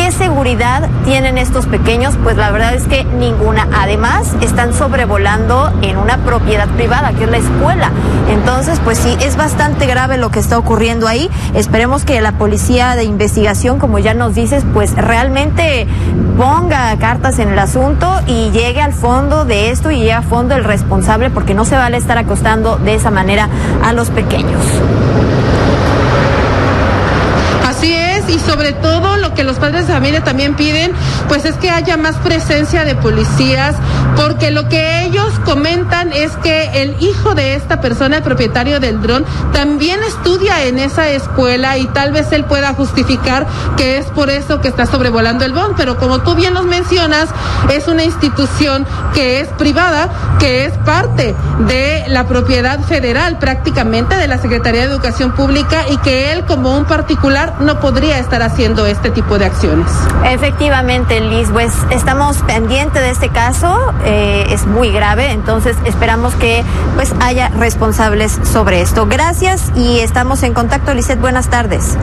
¿qué seguridad tienen estos pequeños? Pues la verdad es que ninguna. Además, están sobrevolando en una propiedad privada, que es la escuela. Entonces, pues sí, es bastante grave lo que está ocurriendo ahí. Esperemos que la policía de investigación, como ya nos dices, pues realmente ponga cartas en el asunto y llegue al fondo de esto y llegue a fondo el responsable, porque no se vale estar acostando de esa manera a los pequeños. Así es, y sobre todo lo que los padres de familia también piden, pues es que haya más presencia de policías, porque lo que ellos comentan es que el hijo de esta persona, el propietario del dron, también estudia en esa escuela y tal vez él pueda justificar que es por eso que está sobrevolando el dron, pero como tú bien nos mencionas, es una institución que es privada, que es parte de la propiedad federal, prácticamente de la Secretaría de Educación Pública, y que él como un particular no podría estar haciendo este tipo de acciones. Efectivamente, Liz, pues estamos pendientes de este caso, es muy grave, entonces esperamos que pues haya responsables sobre esto. Gracias y estamos en contacto, Lisette, buenas tardes.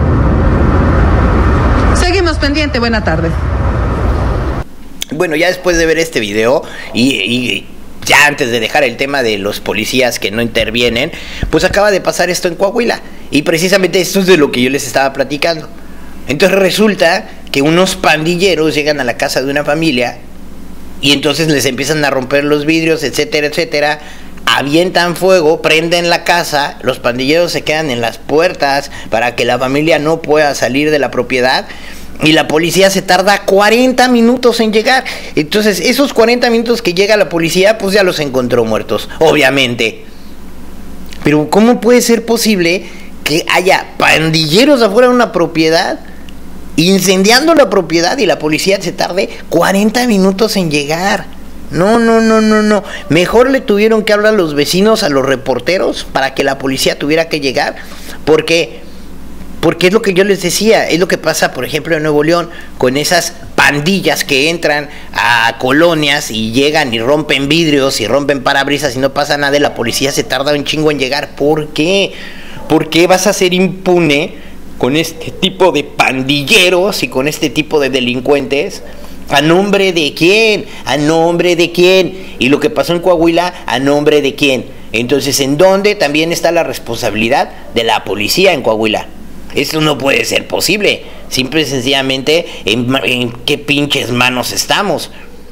Seguimos pendiente, buena tarde. Bueno, ya después de ver este video y ya antes de dejar el tema de los policías que no intervienen, pues acaba de pasar esto en Coahuila. Y precisamente esto es de lo que yo les estaba platicando. Entonces resulta que unos pandilleros llegan a la casa de una familia y entonces les empiezan a romper los vidrios, etcétera, etcétera. Avientan fuego, prenden la casa, los pandilleros se quedan en las puertas para que la familia no pueda salir de la propiedad. Y la policía se tarda 40 minutos en llegar. Entonces, esos 40 minutos que llega la policía, pues ya los encontró muertos, obviamente. Pero ¿cómo puede ser posible que haya pandilleros afuera de una propiedad, incendiando la propiedad, y la policía se tarde 40 minutos en llegar? No. Mejor le tuvieron que hablar a los vecinos, a los reporteros, para que la policía tuviera que llegar, porque es lo que yo les decía, es lo que pasa, por ejemplo, en Nuevo León, con esas pandillas que entran a colonias y llegan y rompen vidrios y rompen parabrisas y no pasa nada, y la policía se tarda un chingo en llegar. ¿Por qué? ¿Por qué vas a ser impune con este tipo de pandilleros y con este tipo de delincuentes? ¿A nombre de quién? ¿A nombre de quién? Y lo que pasó en Coahuila, ¿a nombre de quién? Entonces, ¿en dónde también está la responsabilidad de la policía en Coahuila? Esto no puede ser posible. Simple y sencillamente, ¿en qué pinches manos estamos?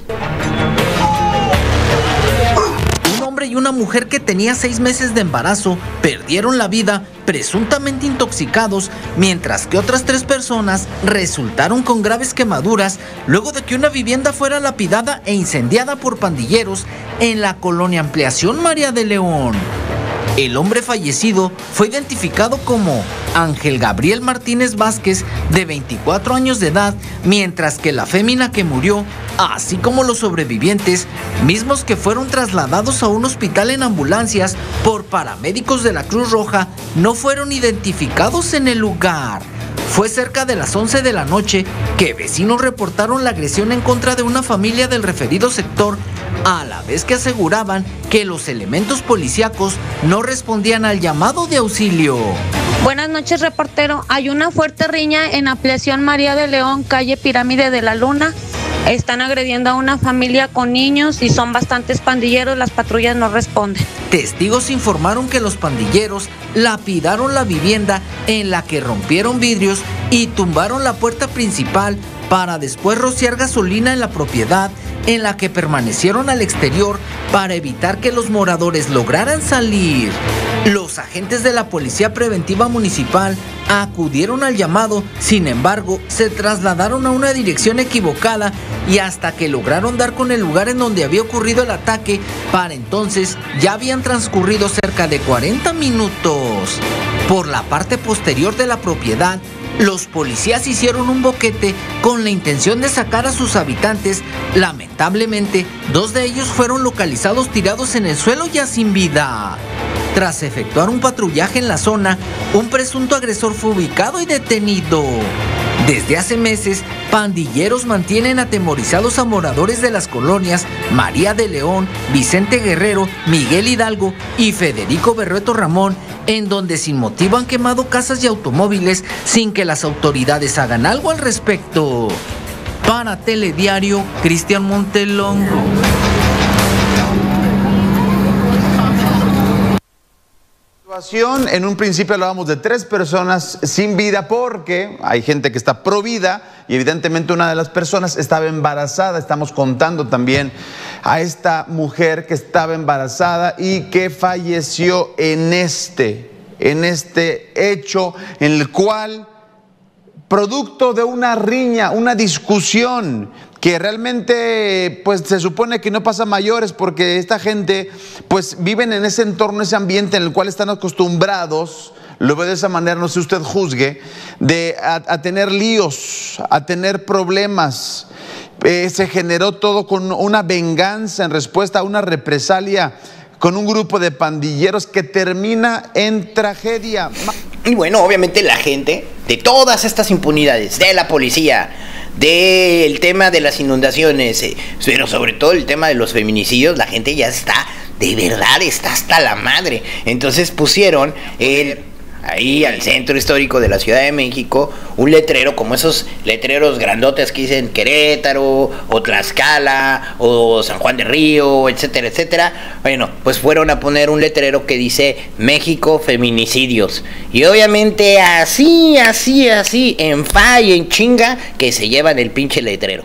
Un hombre y una mujer que tenía 6 meses de embarazo perdieron la vida presuntamente intoxicados, mientras que otras 3 personas resultaron con graves quemaduras luego de que una vivienda fuera lapidada e incendiada por pandilleros en la colonia Ampliación María de León. El hombre fallecido fue identificado como Ángel Gabriel Martínez Vázquez, de 24 años de edad, mientras que la fémina que murió, así como los sobrevivientes, mismos que fueron trasladados a un hospital en ambulancias por paramédicos de la Cruz Roja, no fueron identificados en el lugar. Fue cerca de las 11 de la noche que vecinos reportaron la agresión en contra de una familia del referido sector, a la vez que aseguraban que los elementos policíacos no respondían al llamado de auxilio. Buenas noches, reportero. Hay una fuerte riña en Ampliación María de León, calle Pirámide de la Luna. Están agrediendo a una familia con niños y son bastantes pandilleros, las patrullas no responden. Testigos informaron que los pandilleros lapidaron la vivienda en la que rompieron vidrios y tumbaron la puerta principal para después rociar gasolina en la propiedad, en la que permanecieron al exterior para evitar que los moradores lograran salir. Los agentes de la Policía Preventiva Municipal acudieron al llamado, sin embargo, se trasladaron a una dirección equivocada y hasta que lograron dar con el lugar en donde había ocurrido el ataque, para entonces ya habían transcurrido cerca de 40 minutos. Por la parte posterior de la propiedad, los policías hicieron un boquete con la intención de sacar a sus habitantes. Lamentablemente, 2 de ellos fueron localizados tirados en el suelo ya sin vida. Tras efectuar un patrullaje en la zona, un presunto agresor fue ubicado y detenido. Desde hace meses, Pandilleros mantienen atemorizados a moradores de las colonias María de León, Vicente Guerrero, Miguel Hidalgo y Federico Berrueto Ramón, en donde sin motivo han quemado casas y automóviles sin que las autoridades hagan algo al respecto. Para Telediario, Cristian Montelongo. En un principio hablábamos de 3 personas sin vida porque hay gente que está pro vida y evidentemente una de las personas estaba embarazada. Estamos contando también a esta mujer que estaba embarazada y que falleció en este hecho en el cual, producto de una riña, una discusión que realmente pues se supone que no pasa a mayores porque esta gente pues viven en ese entorno, ese ambiente en el cual están acostumbrados, lo veo de esa manera, no sé usted juzgue, a tener líos, a tener problemas. Se generó todo con una venganza en respuesta a una represalia con un grupo de pandilleros que termina en tragedia. Y bueno, obviamente la gente, de todas estas impunidades, de la policía, del tema de las inundaciones, pero sobre todo el tema de los feminicidios, la gente ya está, de verdad, está hasta la madre. Entonces pusieron ahí al centro histórico de la Ciudad de México un letrero, como esos letreros grandotes que dicen Querétaro o Tlaxcala o San Juan del Río, etcétera, etcétera. Bueno, pues fueron a poner un letrero que dice México feminicidios, y obviamente así en fa y en chinga que se llevan el pinche letrero.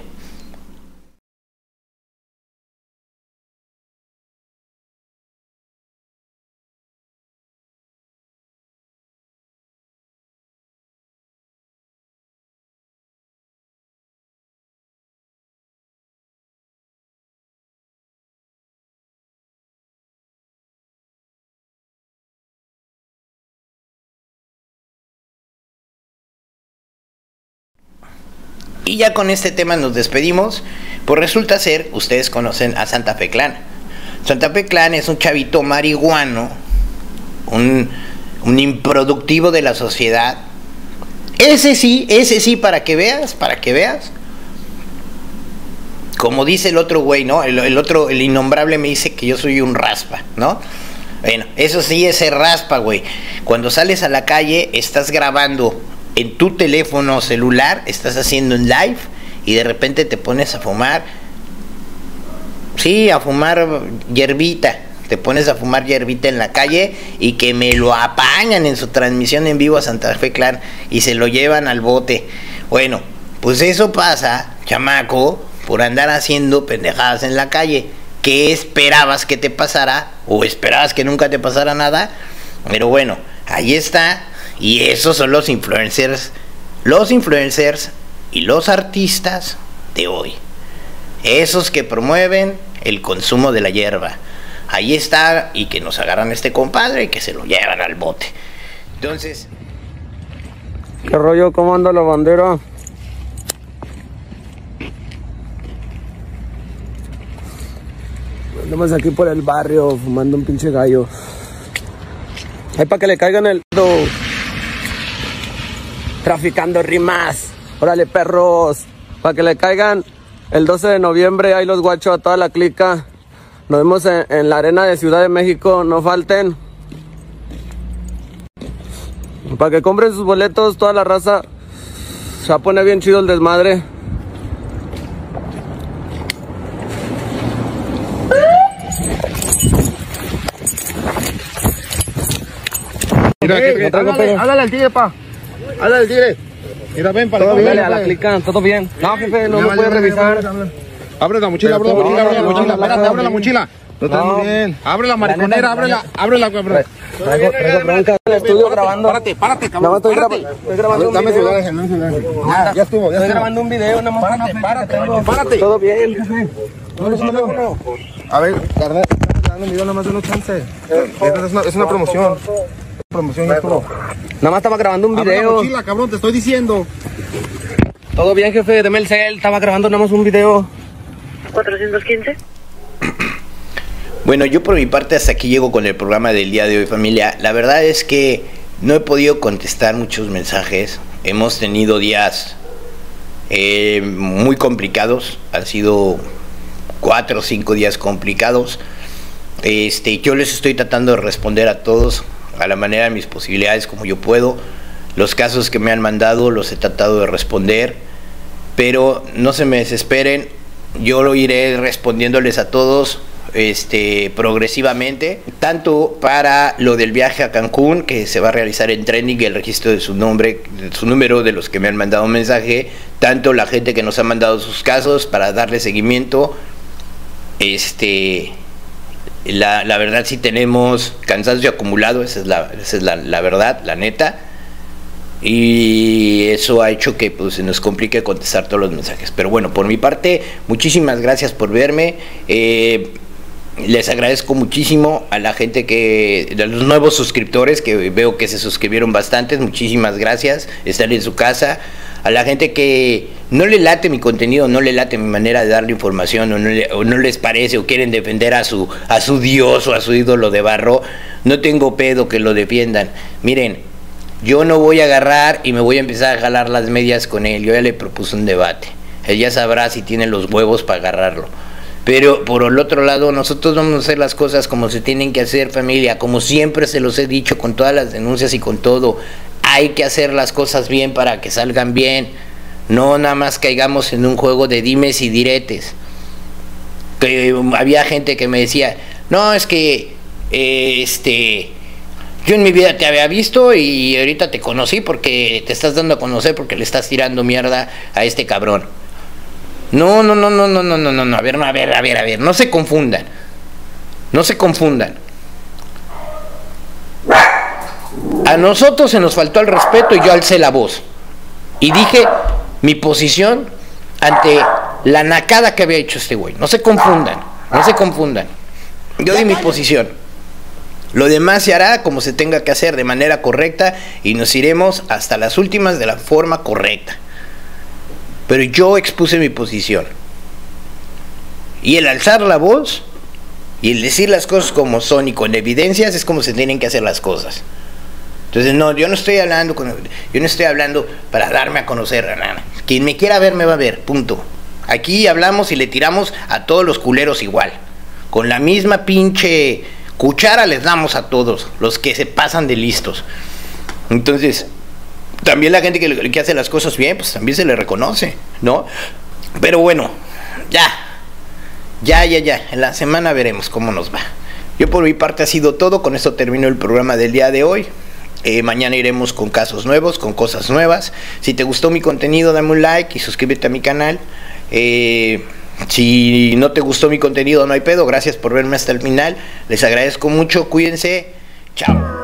Y ya con este tema nos despedimos. Pues resulta ser, ustedes conocen a Santa Fe Clan. Santa Fe Clan es un chavito marihuano, un improductivo de la sociedad. Ese sí, para que veas. Como dice el otro güey, ¿no? El innombrable me dice que yo soy un raspa, ¿no? Bueno, eso sí, ese raspa, güey. Cuando sales a la calle, estás grabando en tu teléfono celular, estás haciendo un live y de repente te pones a fumar. Sí, a fumar hierbita. Te pones a fumar hierbita en la calle y que me lo apañan en su transmisión en vivo a Santa Fe Clan y se lo llevan al bote. Bueno, pues eso pasa, chamaco, por andar haciendo pendejadas en la calle. ¿Qué esperabas que te pasara? ¿O esperabas que nunca te pasara nada? Pero bueno, ahí está. Y esos son los influencers y los artistas de hoy. Esos que promueven el consumo de la hierba. Ahí está, y que nos agarran a este compadre y que se lo llevan al bote. Entonces, ¿qué rollo? ¿Cómo anda la bandera? Andamos aquí por el barrio fumando un pinche gallo. Ahí para que le caigan el dedo. Traficando rimas. Órale, perros. Para que le caigan el 12 de noviembre. Ahí los guachos a toda la clica. Nos vemos en la arena de Ciudad de México. No falten. Para que compren sus boletos, toda la raza. Se va a poner bien chido el desmadre. Háblale al tigre, pa. Háblale al tigre. Mira, ven para todo bien, a la clica, todo bien. No, jefe, no me puede revisar. Abre la mochila, abre la mochila, abre la mochila. Espérate, abre la mochila. No está muy bien. Abre la mariconera, ábrela, güey. Traigo bronca. Estudio grabando. Párate, cabrón. No, estoy grabando un Dame video. celular, ya estuvo. Estoy grabando un video, nada más. Párate. Todo bien, jefe. A ver, carnal, grabando un video, nada más de unos chances. Es una promoción. Promoción, ya estuvo. Nada más estaba grabando un Abre la video. mochila, cabrón, te estoy diciendo. Todo bien, jefe, deme el cel. Estaba grabando nada más un video. 415. Bueno, yo por mi parte hasta aquí llego con el programa del día de hoy, familia. La verdad es que no he podido contestar muchos mensajes. Hemos tenido días muy complicados, han sido 4 o 5 días complicados. Yo les estoy tratando de responder a todos a la manera de mis posibilidades, como yo puedo. Los casos que me han mandado los he tratado de responder, pero no se me desesperen, yo lo iré respondiéndoles a todos progresivamente, tanto para lo del viaje a Cancún, que se va a realizar en Trending, el registro de su nombre, su número de los que me han mandado un mensaje, tanto la gente que nos ha mandado sus casos para darle seguimiento. La verdad sí tenemos cansancio acumulado, esa es la verdad, la neta, y eso ha hecho que pues se nos complique contestar todos los mensajes. Pero bueno, por mi parte, muchísimas gracias por verme. Les agradezco muchísimo a la gente de los nuevos suscriptores, que veo que se suscribieron bastantes, muchísimas gracias, están en su casa. A la gente que no le late mi contenido, no le late mi manera de darle información, o no les parece, o quieren defender a su dios o a su ídolo de barro, no tengo pedo que lo defiendan. Miren, yo no voy a agarrar y me voy a empezar a jalar las medias con él. Yo ya le propuse un debate, él ya sabrá si tiene los huevos para agarrarlo. Pero por el otro lado, nosotros vamos a hacer las cosas como se tienen que hacer, familia, como siempre se los he dicho, con todas las denuncias y con todo. Hay que hacer las cosas bien para que salgan bien, no nada más caigamos en un juego de dimes y diretes. Que había gente que me decía, no, es que yo en mi vida te había visto y ahorita te conocí porque te estás dando a conocer porque le estás tirando mierda a este cabrón. No, a ver, no se confundan. No se confundan. A nosotros se nos faltó el respeto y yo alcé la voz. Y dije mi posición ante la nacada que había hecho este güey. No se confundan, no se confundan. Yo di mi posición. Lo demás se hará como se tenga que hacer, de manera correcta, y nos iremos hasta las últimas de la forma correcta. Pero yo expuse mi posición. Y el alzar la voz y el decir las cosas como son y con evidencias es como se tienen que hacer las cosas. Entonces no, yo no estoy hablando para darme a conocer a nada. Quien me quiera ver me va a ver, punto. Aquí hablamos y le tiramos a todos los culeros igual. Con la misma pinche cuchara les damos a todos los que se pasan de listos. Entonces, también la gente que hace las cosas bien, pues también se le reconoce, ¿no? Pero bueno, ya. En la semana veremos cómo nos va. Yo por mi parte ha sido todo. Con esto termino el programa del día de hoy. Mañana iremos con casos nuevos, con cosas nuevas. Si te gustó mi contenido, dame un like y suscríbete a mi canal. Si no te gustó mi contenido, no hay pedo. Gracias por verme hasta el final. Les agradezco mucho. Cuídense. Chao.